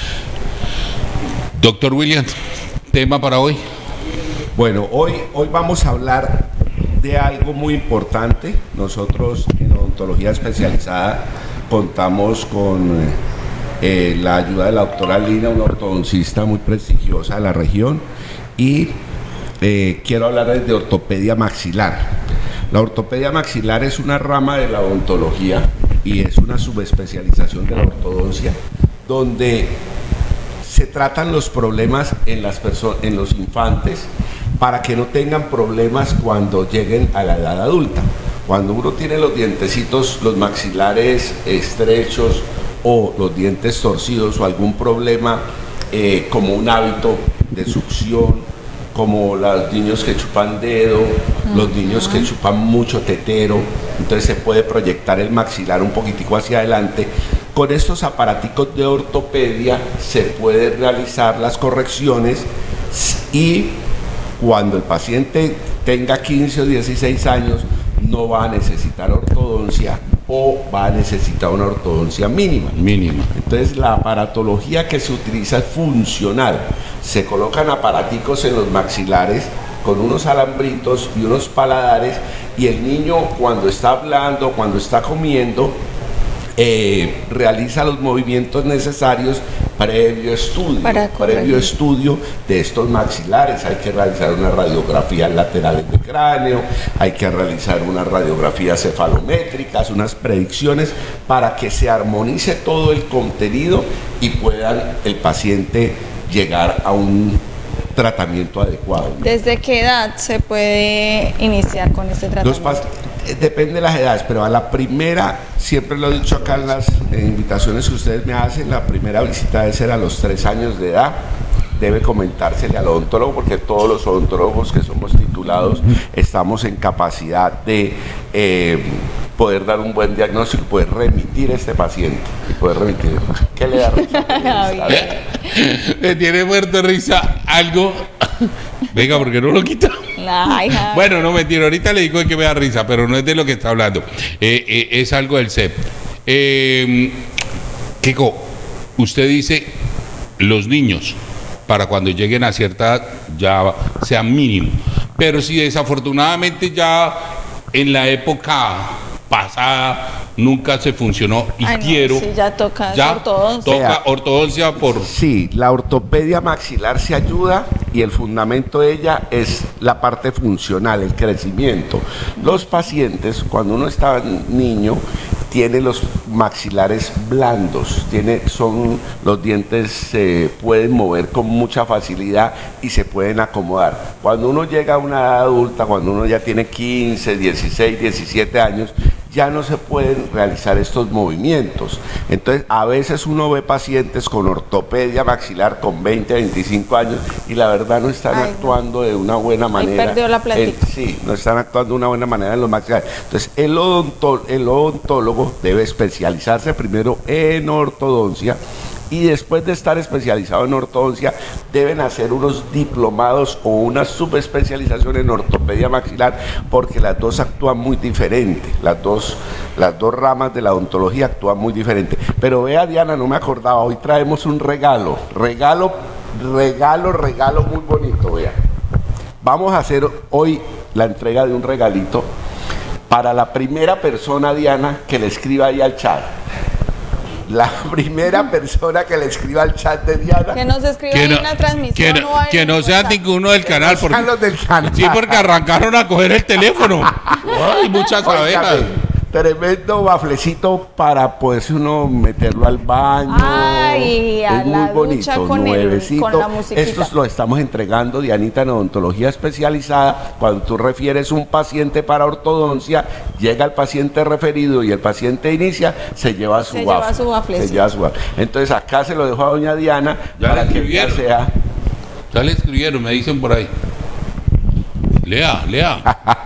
doctor William, tema para hoy. Bueno, hoy, hoy vamos a hablar de algo muy importante. Nosotros en odontología especializada contamos con eh, la ayuda de la doctora Lina, una ortodoncista muy prestigiosa de la región, y eh, quiero hablar de ortopedia maxilar. La ortopedia maxilar es una rama de la odontología y es una subespecialización de la ortodoncia donde se tratan los problemas en las personas, en los infantes, para que no tengan problemas cuando lleguen a la edad adulta. Cuando uno tiene los dientecitos, los maxilares estrechos o los dientes torcidos o algún problema eh, como un hábito de succión, como los niños que chupan dedo, uh-huh. los niños que chupan mucho tetero, entonces se puede proyectar el maxilar un poquitico hacia adelante. Con estos aparaticos de ortopedia se pueden realizar las correcciones y cuando el paciente tenga quince o dieciséis años no va a necesitar ortodoncia o va a necesitar una ortodoncia mínima. Mínima. Entonces la aparatología que se utiliza es funcional. Se colocan aparaticos en los maxilares con unos alambritos y unos paladares y el niño cuando está hablando, cuando está comiendo, Eh, realiza los movimientos necesarios previo estudio, previo estudio de estos maxilares. Hay que realizar una radiografía lateral de cráneo, hay que realizar unas radiografías cefalométricas, unas predicciones para que se armonice todo el contenido y pueda el paciente llegar a un tratamiento adecuado. ¿Desde qué edad se puede iniciar con este tratamiento? Depende de las edades, pero a la primera, siempre lo he dicho acá en las eh, invitaciones que ustedes me hacen, la primera visita debe ser a los tres años de edad. Debe comentársele al odontólogo, porque todos los odontólogos que somos titulados estamos en capacidad de eh, poder dar un buen diagnóstico, poder remitir a este paciente y poder remitir. ¿Qué le da risa? Me tiene muerto risa algo. Venga, ¿por qué no lo quita? Ay, Javier. Bueno, no mentira, ahorita le digo que me da risa, pero no es de lo que está hablando. Eh, eh, es algo del C E P. Eh, Kiko, usted dice los niños, para cuando lleguen a cierta edad, ya sean mínimo. Pero si desafortunadamente ya en la época pasada nunca se funcionó y Ay, no, quiero sí, ya toca ya ortodoncia. toca ortodoncia por Sí, la ortopedia maxilar se ayuda y el fundamento de ella es la parte funcional, el crecimiento. Los pacientes, cuando uno está niño, tiene los maxilares blandos, tiene, son, los dientes se pueden mover con mucha facilidad y se pueden acomodar. Cuando uno llega a una edad adulta, cuando uno ya tiene quince, dieciséis, diecisiete años, ya no se pueden realizar estos movimientos. Entonces, a veces uno ve pacientes con ortopedia maxilar con veinte, veinticinco años y la verdad no están Ay, actuando de una buena manera. Ahí perdió la plática. El- sí, no están actuando de una buena manera en los maxilares. Entonces, el, odonto- el odontólogo debe especializarse primero en ortodoncia y después de estar especializado en ortodoncia deben hacer unos diplomados o una subespecialización en ortopedia maxilar porque las dos actúan muy diferente, las dos, las dos ramas de la odontología actúan muy diferente. Pero vea, Diana, no me acordaba, hoy traemos un regalo, regalo, regalo, regalo muy bonito, vea. Vamos a hacer hoy la entrega de un regalito para la primera persona, Diana, que le escriba ahí al chat. La primera persona que le escriba al chat de Diana. Que nos escriba que ahí no, en la transmisión. que no, o en que el no sea WhatsApp. ninguno del canal porque, Sean los del canal. sí, porque arrancaron a coger el teléfono. Ay, muchas abejas. Óigame, tremendo baflecito para poderse uno meterlo al baño. Ay, a es la muy ducha bonito, con el- nuevecito. con la musiquita. Estos lo estamos entregando, Dianita, en odontología especializada. Cuando tú refieres un paciente para ortodoncia, llega el paciente referido y el paciente inicia, se lleva su Se lleva waffle. su waflecito. Se lleva su waffle. Entonces acá se lo dejo a doña Diana Ya para le que ya escribieron. sea. Ya le escribieron, me dicen por ahí. Lea, lea.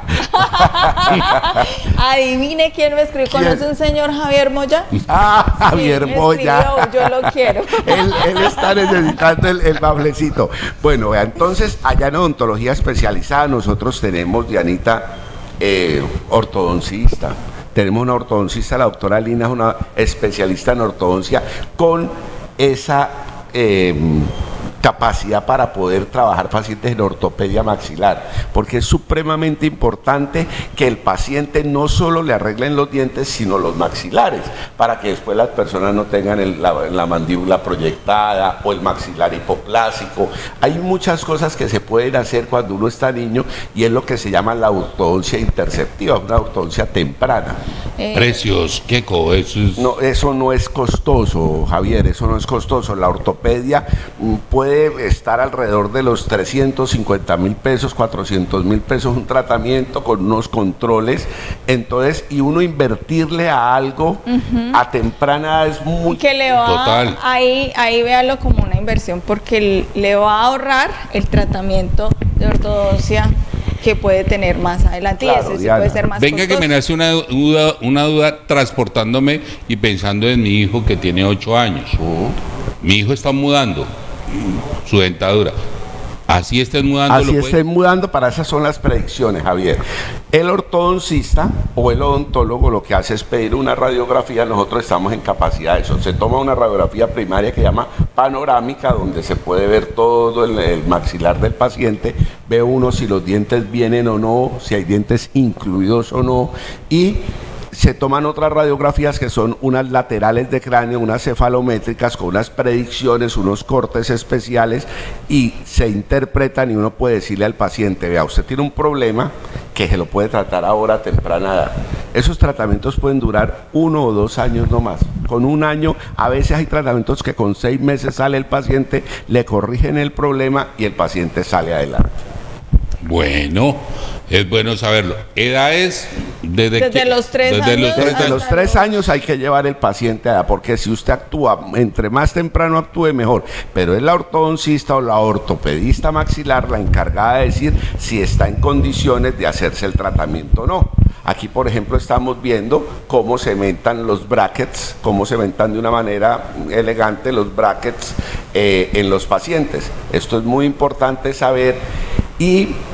Adivine quién me escribió. ¿Quién? ¿Conoce un señor Javier Moya? Ah, Sí, Javier me Moya. escribió, yo lo quiero. él, él está necesitando el, el baflecito. Bueno, vea, entonces allá en odontología especializada nosotros tenemos, Dianita, eh, ortodoncista. Tenemos una ortodoncista, la doctora Lina es una especialista en ortodoncia con esa eh, capacidad para poder trabajar pacientes en ortopedia maxilar, porque es supremamente importante que el paciente no solo le arreglen los dientes, sino los maxilares, para que después las personas no tengan el- la, la mandíbula proyectada o el maxilar hipoplásico. Hay muchas cosas que se pueden hacer cuando uno está niño y es lo que se llama la ortodoncia interceptiva, una ortodoncia temprana. Eh, Precios, Kiko, eso es... No, eso no es costoso, Javier, eso no es costoso. La ortopedia mm, puede estar alrededor de los trescientos cincuenta mil pesos, cuatrocientos mil pesos, un tratamiento con unos controles. Entonces, y uno invertirle a algo a temprana edad es muy... que le va Total. ahí ahí véalo como una inversión porque le va a ahorrar el tratamiento de ortodoncia que puede tener más adelante Claro, y ese sí Diana. puede ser más Venga que costoso. me nace una duda, una duda transportándome y pensando en mi hijo que tiene ocho años. Mi hijo está mudando su dentadura. Así estén mudando. Así lo puede- estén mudando, para esas son las predicciones, Javier. El ortodoncista o el odontólogo lo que hace es pedir una radiografía, nosotros estamos en capacidad de eso. Se toma una radiografía primaria que llama panorámica, donde se puede ver todo el, el maxilar del paciente, ve uno si los dientes vienen o no, si hay dientes incluidos o no, y se toman otras radiografías que son unas laterales de cráneo, unas cefalométricas con unas predicciones, unos cortes especiales y se interpretan y uno puede decirle al paciente, vea, usted tiene un problema que se lo puede tratar ahora a temprana edad. Esos tratamientos pueden durar uno o dos años no más. Con un año, a veces hay tratamientos que con seis meses sale el paciente, le corrigen el problema y el paciente sale adelante. Bueno, es bueno saberlo. Edades desde, Desde que- los tres desde años los tres Desde hasta los tres años hay que llevar el paciente allá, porque si usted actúa, entre más temprano actúe mejor, pero es la ortodoncista o la ortopedista maxilar la encargada de decir si está en condiciones de hacerse el tratamiento o no. Aquí, por ejemplo, estamos viendo cómo se mentan los brackets, cómo se mentan de una manera elegante los brackets eh, en los pacientes. Esto es muy importante saber y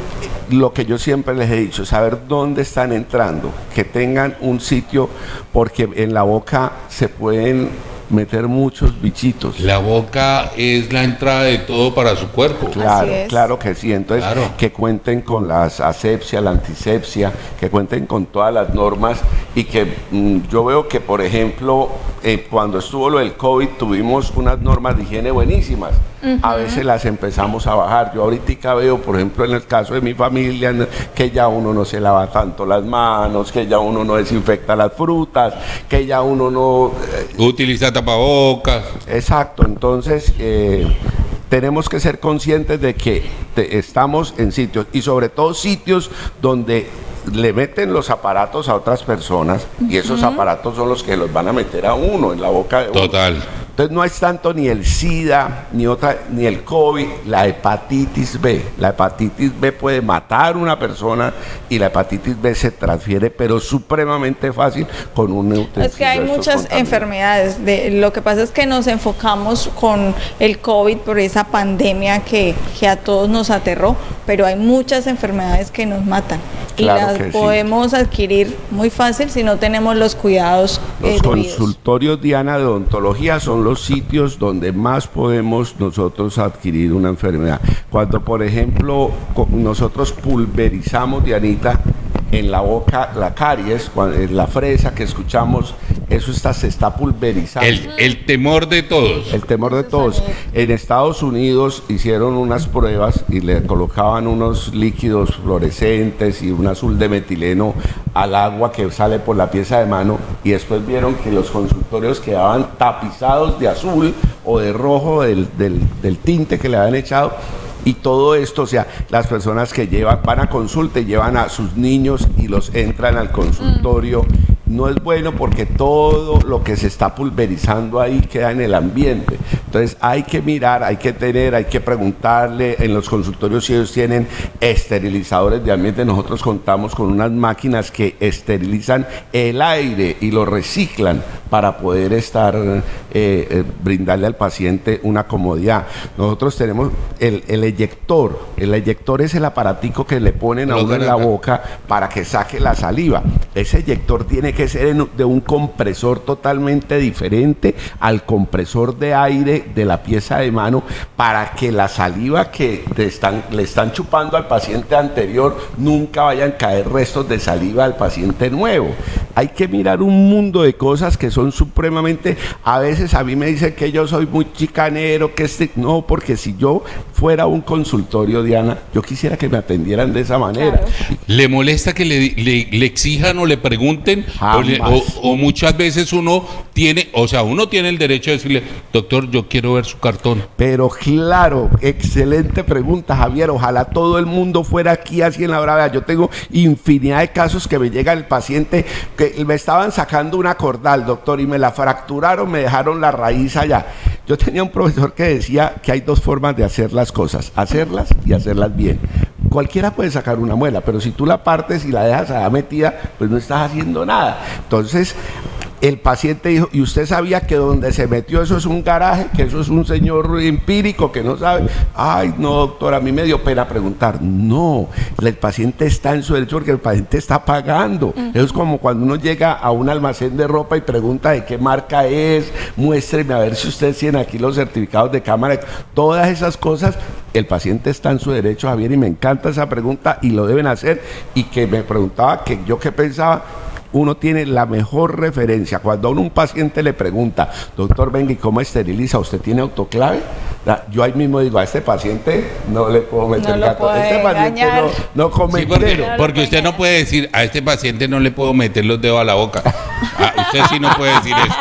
lo que yo siempre les he dicho, saber dónde están entrando, que tengan un sitio, porque en la boca se pueden meter muchos bichitos. La boca es la entrada de todo para su cuerpo. Claro, claro que sí. Entonces, claro, que cuenten con la asepsia, la antisepsia, que cuenten con todas las normas y que mmm, yo veo que, por ejemplo, eh, cuando estuvo lo del COVID tuvimos unas normas de higiene buenísimas. Uh-huh. A veces las empezamos a bajar. Yo ahorita veo, por ejemplo, en el caso de mi familia, que ya uno no se lava tanto las manos, que ya uno no desinfecta las frutas, que ya uno no... Eh, utiliza tapabocas. Exacto, entonces eh, tenemos que ser conscientes de que te, estamos en sitios, y sobre todo sitios donde le meten los aparatos a otras personas, uh-huh, y esos aparatos son los que los van a meter a uno en la boca de uno. Total. Entonces no es tanto ni el SIDA, ni otra, ni el COVID, la hepatitis B. La hepatitis B puede matar a una persona y la hepatitis B se transfiere, pero supremamente fácil con un utensilio. Es que hay muchas enfermedades. De, lo que pasa es que nos enfocamos con el COVID por esa pandemia que, que a todos nos aterró, pero hay muchas enfermedades que nos matan. Claro, y las podemos sí. adquirir muy fácil si no tenemos los cuidados Los eh, consultorios, Diana, de odontología son los sitios donde más podemos nosotros adquirir una enfermedad. Cuando, por ejemplo, nosotros pulverizamos, Dianita, en la boca la caries, la fresa que escuchamos, eso está, se está pulverizando. El, el temor de todos. El temor de todos. En Estados Unidos hicieron unas pruebas y le colocaban unos líquidos fluorescentes y un azul de metileno al agua que sale por la pieza de mano, y después vieron que los consultorios quedaban tapizados de azul o de rojo del, del, del tinte que le habían echado. Y todo esto, o sea, las personas que llevan, van a consulta y llevan a sus niños y los entran al consultorio, mm. no es bueno porque todo lo que se está pulverizando ahí queda en el ambiente. Entonces hay que mirar, hay que tener, hay que preguntarle en los consultorios si ellos tienen esterilizadores de ambiente. Nosotros contamos con unas máquinas que esterilizan el aire y lo reciclan para poder estar, eh, eh, brindarle al paciente una comodidad. Nosotros tenemos el, el eyector. El eyector es el aparatico que le ponen a uno en la boca para que saque la saliva. Ese eyector tiene que ser en, de un compresor totalmente diferente al compresor de aire de la pieza de mano, para que la saliva que te están, le están chupando al paciente anterior nunca vayan a caer restos de saliva al paciente nuevo. Hay que mirar un mundo de cosas que son supremamente... A veces a mí me dicen que yo soy muy chicanero, que este... No, porque si yo fuera un consultorio, Diana, yo quisiera que me atendieran de esa manera. Claro. ¿Le molesta que le, le, le exijan o le pregunten? O, le, o, o muchas veces uno tiene, o sea, uno tiene el derecho de decirle, doctor, yo quiero ver su cartón. Pero claro, excelente pregunta, Javier. Ojalá todo el mundo fuera aquí así en la brava. Yo tengo infinidad de casos que me llega el paciente que me estaban sacando una cordal, doctor, y me la fracturaron, me dejaron la raíz allá. Yo tenía un profesor que decía que hay dos formas de hacer las cosas, hacerlas y hacerlas bien. Cualquiera puede sacar una muela, pero si tú la partes y la dejas allá metida, pues no estás haciendo nada. Entonces, el paciente dijo, ¿y usted sabía que donde se metió eso es un garaje? Que eso es un señor empírico que no sabe. Ay, no, doctor, a mí me dio pena preguntar. No, el paciente está en su derecho porque el paciente está pagando. Uh-huh. Eso es como cuando uno llega a un almacén de ropa y pregunta de qué marca es, muéstreme a ver si ustedes tienen aquí los certificados de cámara. Todas esas cosas, el paciente está en su derecho, Javier, y me encanta esa pregunta y lo deben hacer. Y que me preguntaba que yo qué pensaba. Uno tiene la mejor referencia. Cuando a uno un paciente le pregunta, doctor, venga, ¿y cómo esteriliza? ¿Usted tiene autoclave? Yo ahí mismo digo, a este paciente no le puedo meter no gato. A este paciente engañar. no, no come sí, porque, entero. porque usted no puede decir, a este paciente no le puedo meter los dedos a la boca. Ah, usted sí no puede decir eso.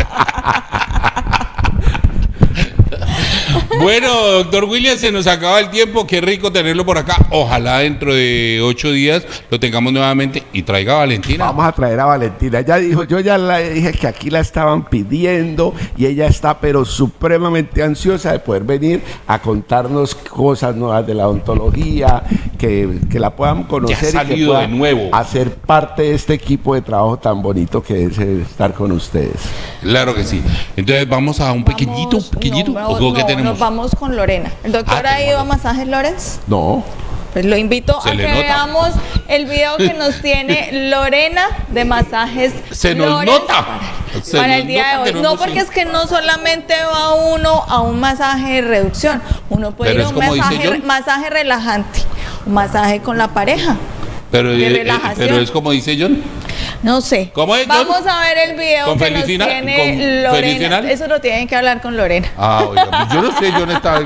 Bueno, doctor William, se nos acaba el tiempo. Qué rico tenerlo por acá. Ojalá dentro de ocho días lo tengamos nuevamente y traiga a Valentina. Vamos a traer a Valentina. Ella dijo, yo ya le dije que aquí la estaban pidiendo y ella está pero supremamente ansiosa de poder venir a contarnos cosas nuevas de la odontología, que, que la puedan conocer ya ha y que de puedan nuevo. hacer parte de este equipo de trabajo tan bonito que es estar con ustedes. Claro que sí. Entonces vamos a un pequeñito, Vamos, un pequeñito. no, ¿O qué no, tenemos? Nos vamos con Lorena. ¿El doctor Ah, ha ido a masajes, Lorenz? No. Pues lo invito Se a le que nota. veamos el video que nos tiene Lorena de masajes. Se nos Lorenz nota. Se para nos el día nota de hoy. que no No, hemos porque ido. es que no solamente va uno a un masaje de reducción, uno puede Pero ir a es un como dice masaje, John. masaje relajante, un masaje con la pareja. Pero, de eh, eh, relajación. pero es como dice John. No sé. ¿Cómo es, John? Vamos a ver el video ¿Con que nos Felicina- tiene con Lorena. Felicinal? Eso lo tienen que hablar con Lorena. Ah, oiga, pues yo no sé, John está.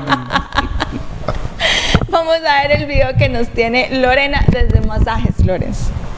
Vamos a ver el video que nos tiene Lorena desde Masajes Lorenz.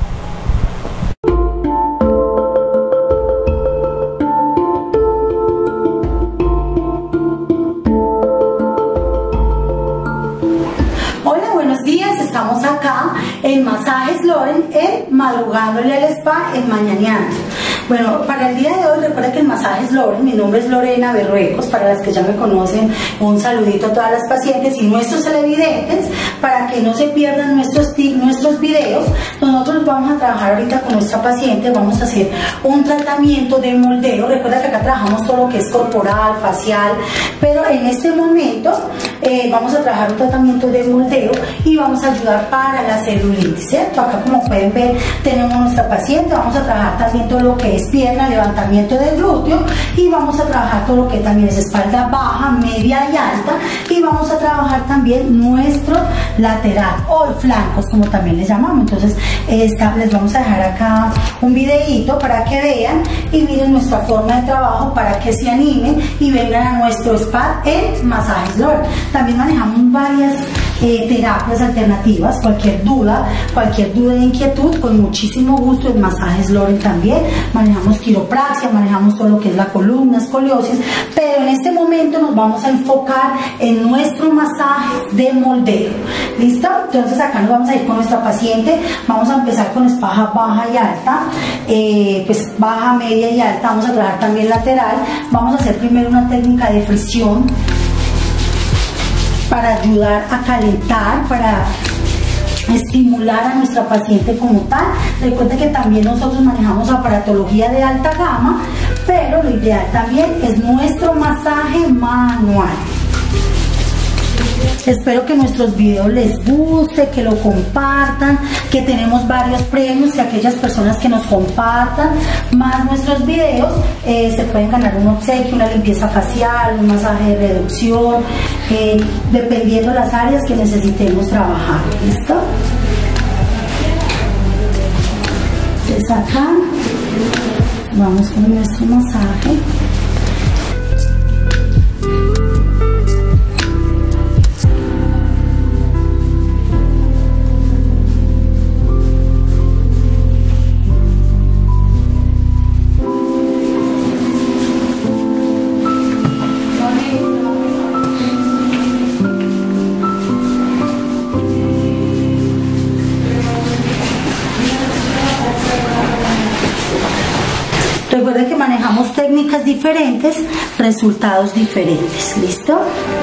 Hola, buenos días. Estamos acá en Masajes Loren, en Madrugándole al Spa, en Mañaneando. Bueno, para el día de hoy, recuerda que en Masajes Loren, mi nombre es Lorena Berruecos, para las que ya me conocen, un saludito a todas las pacientes y nuestros televidentes, para que no se pierdan nuestros tips, nuestros videos. Nosotros vamos a trabajar ahorita con nuestra paciente, vamos a hacer un tratamiento de moldeo. Recuerda que acá trabajamos todo lo que es corporal, facial, pero en este momento eh, vamos a trabajar un tratamiento de moldeo y vamos a ayudar para la celulitis, ¿cierto? Acá, como pueden ver, tenemos nuestra paciente. Vamos a trabajar también todo lo que es pierna, levantamiento del glúteo, y vamos a trabajar todo lo que también es espalda baja, media y alta, y vamos a trabajar también nuestro lateral o flancos, como también les llamamos. Entonces esta, les vamos a dejar acá un videíto para que vean y miren nuestra forma de trabajo, para que se animen y vengan a nuestro spa en Masajes Loren. También manejamos varias eh, terapias alternativas. Cualquier duda, cualquier duda e inquietud, con muchísimo gusto en Masajes Loren también manejamos quiropraxia, manejamos todo lo que es la columna, escoliosis, pero en este momento nos vamos a enfocar en nuestro masaje de moldeo. ¿Listo? Entonces acá nos vamos a ir con nuestra paciente. Vamos a empezar con espalda baja y alta, eh, pues baja, media y alta. Vamos a trabajar también lateral. Vamos a hacer primero una técnica de fricción para ayudar a calentar, para estimular a nuestra paciente como tal. Recuerden que también nosotros manejamos aparatología de alta gama, pero lo ideal también es nuestro masaje manual. Espero que nuestros videos les guste, que lo compartan, que tenemos varios premios, que aquellas personas que nos compartan más nuestros videos eh, se pueden ganar un obsequio, una limpieza facial, un masaje de reducción, eh, dependiendo las áreas que necesitemos trabajar. ¿Listo? Entonces acá vamos con nuestro masaje. Recuerden que manejamos técnicas diferentes, resultados diferentes. ¿Listo?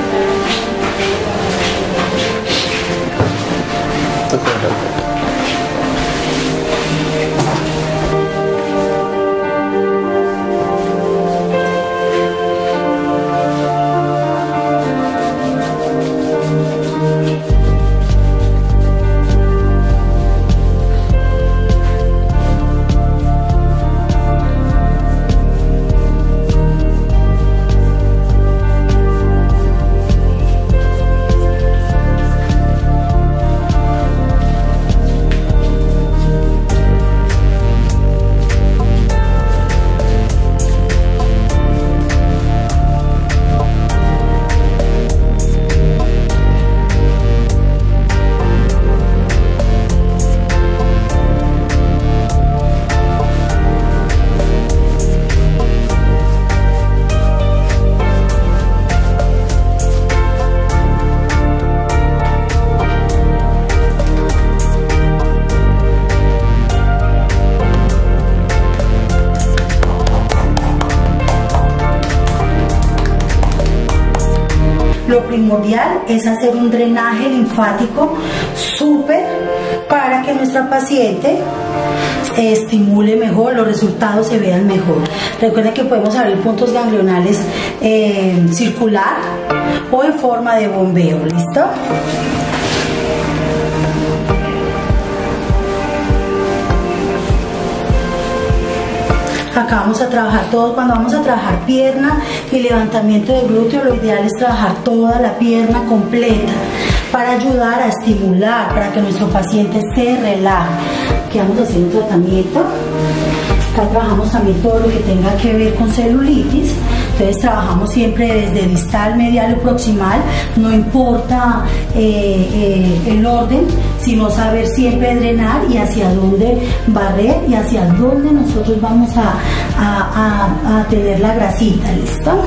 Lo primordial es hacer un drenaje linfático súper para que nuestra paciente estimule mejor, los resultados se vean mejor. Recuerden que podemos abrir puntos ganglionales eh, circular o en forma de bombeo. ¿Listo? Acá vamos a trabajar todo. Cuando vamos a trabajar pierna y levantamiento de glúteo, lo ideal es trabajar toda la pierna completa para ayudar a estimular, para que nuestro paciente se relaje. Aquí vamos a hacer un tratamiento. Acá trabajamos también todo lo que tenga que ver con celulitis. Entonces trabajamos siempre desde distal, medial o proximal, no importa eh, eh, el orden, sino saber siempre drenar y hacia dónde barrer y hacia dónde nosotros vamos a, a, a, a tener la grasita, ¿listo?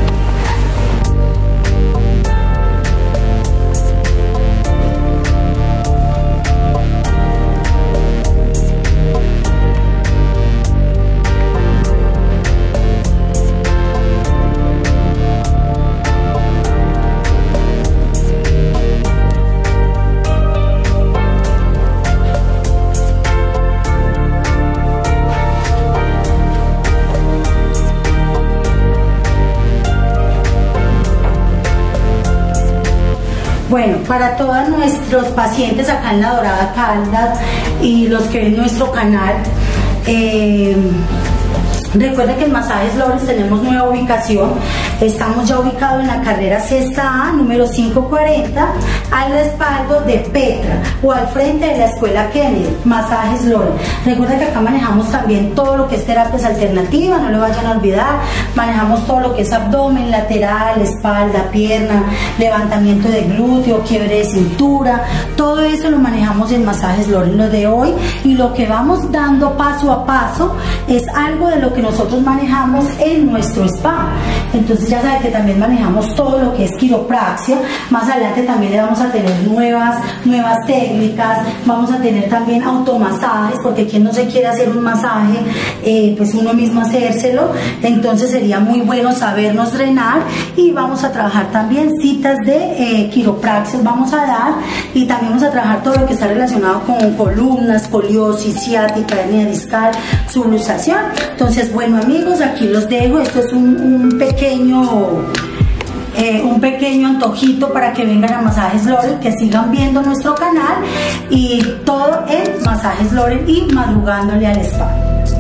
Bueno, para todos nuestros pacientes acá en La Dorada Caldas y los que ven nuestro canal, eh, recuerden que en Masajes Lawrence tenemos nueva ubicación. Estamos ya ubicados en la carrera Sexta A, número quinientos cuarenta, al respaldo de Petra o al frente de la escuela Kennedy, Masajes Lawrence. Recuerden que acá manejamos también todo lo que es terapias alternativas, no lo vayan a olvidar. Manejamos todo lo que es abdomen, lateral, espalda, pierna, levantamiento de glúteo, quiebre de cintura. Todo eso lo manejamos en Masajes Lawrence. Lo de hoy y lo que vamos dando paso a paso es algo de lo que nosotros manejamos en nuestro spa. Entonces ya saben que también manejamos todo lo que es quiropraxia. Más adelante también le vamos a tener nuevas, nuevas técnicas. Vamos a tener también automasajes, porque quien no se quiere hacer un masaje, eh, pues uno mismo hacérselo. Entonces sería muy bueno sabernos drenar. Y vamos a trabajar también citas de eh, quiropraxia, vamos a dar. Y también vamos a trabajar todo lo que está relacionado con columnas, escoliosis, ciática, hernia discal, subluxación. Entonces, bueno amigos, aquí los dejo. Esto es un, un pequeño eh, un pequeño antojito para que vengan a Masajes Lawrence, que sigan viendo nuestro canal y todo en Masajes Lawrence y madrugándole al spa.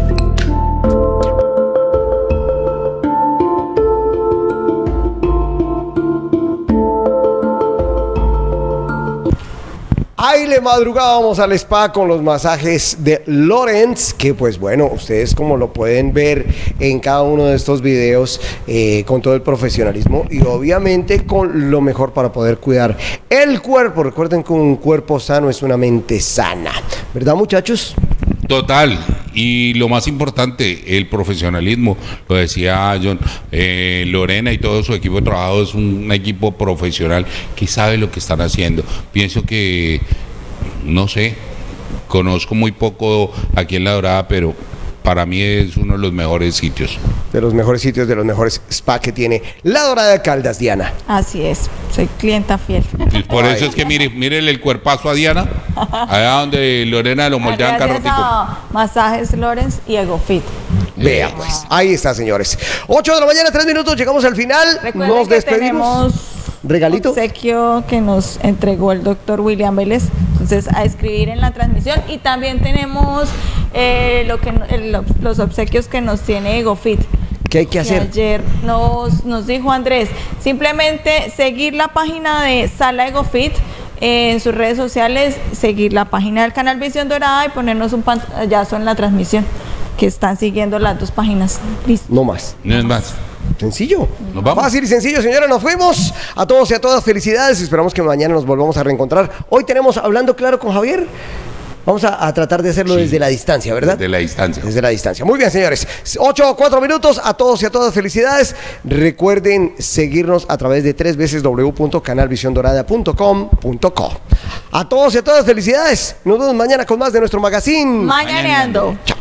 Ahí le madrugábamos al spa con los masajes de Lawrence, que pues bueno, ustedes como lo pueden ver en cada uno de estos videos, eh, con todo el profesionalismo y obviamente con lo mejor para poder cuidar el cuerpo. Recuerden que un cuerpo sano es una mente sana, ¿verdad muchachos? Total, y lo más importante, el profesionalismo, lo decía John, eh, Lorena y todo su equipo de trabajo es un, un equipo profesional que sabe lo que están haciendo. Pienso que, no sé, conozco muy poco aquí en La Dorada, pero para mí es uno de los mejores sitios. De los mejores sitios, de los mejores spa que tiene La Dorada de Caldas, Diana. Así es, soy clienta fiel. Y por eso es que mire, mírele el cuerpazo a Diana, allá donde Lorena lo moldean carrotico. Masajes Lawrence y EgoFit. Vea pues, ahí está señores. ocho de la mañana, tres minutos, llegamos al final. Recuerden nos que despedimos. ¿Regalito? Obsequio que nos entregó el doctor William Vélez. Entonces, a escribir en la transmisión. Y también tenemos eh, lo que el, los obsequios que nos tiene EgoFit. ¿Qué hay que hacer? Ayer nos, nos dijo Andrés, simplemente seguir la página de Sala EgoFit eh, en sus redes sociales, seguir la página del canal Visión Dorada y ponernos un pantallazo en la transmisión, que están siguiendo las dos páginas. Listo. No más. No es más. Sencillo. Nos vamos. Fácil y sencillo, señora. Nos fuimos. A todos y a todas, felicidades. Esperamos que mañana nos volvamos a reencontrar. Hoy tenemos Hablando Claro con Javier. Vamos a, a tratar de hacerlo sí, desde la distancia, ¿verdad? Desde la distancia. Desde la distancia. Muy bien, señores. ocho o cuatro minutos. A todos y a todas, felicidades. Recuerden seguirnos a través de tres veces w punto canal visión dorada punto com punto co. A todos y a todas, felicidades. Nos vemos mañana con más de nuestro magazine Mañaneando. Chao.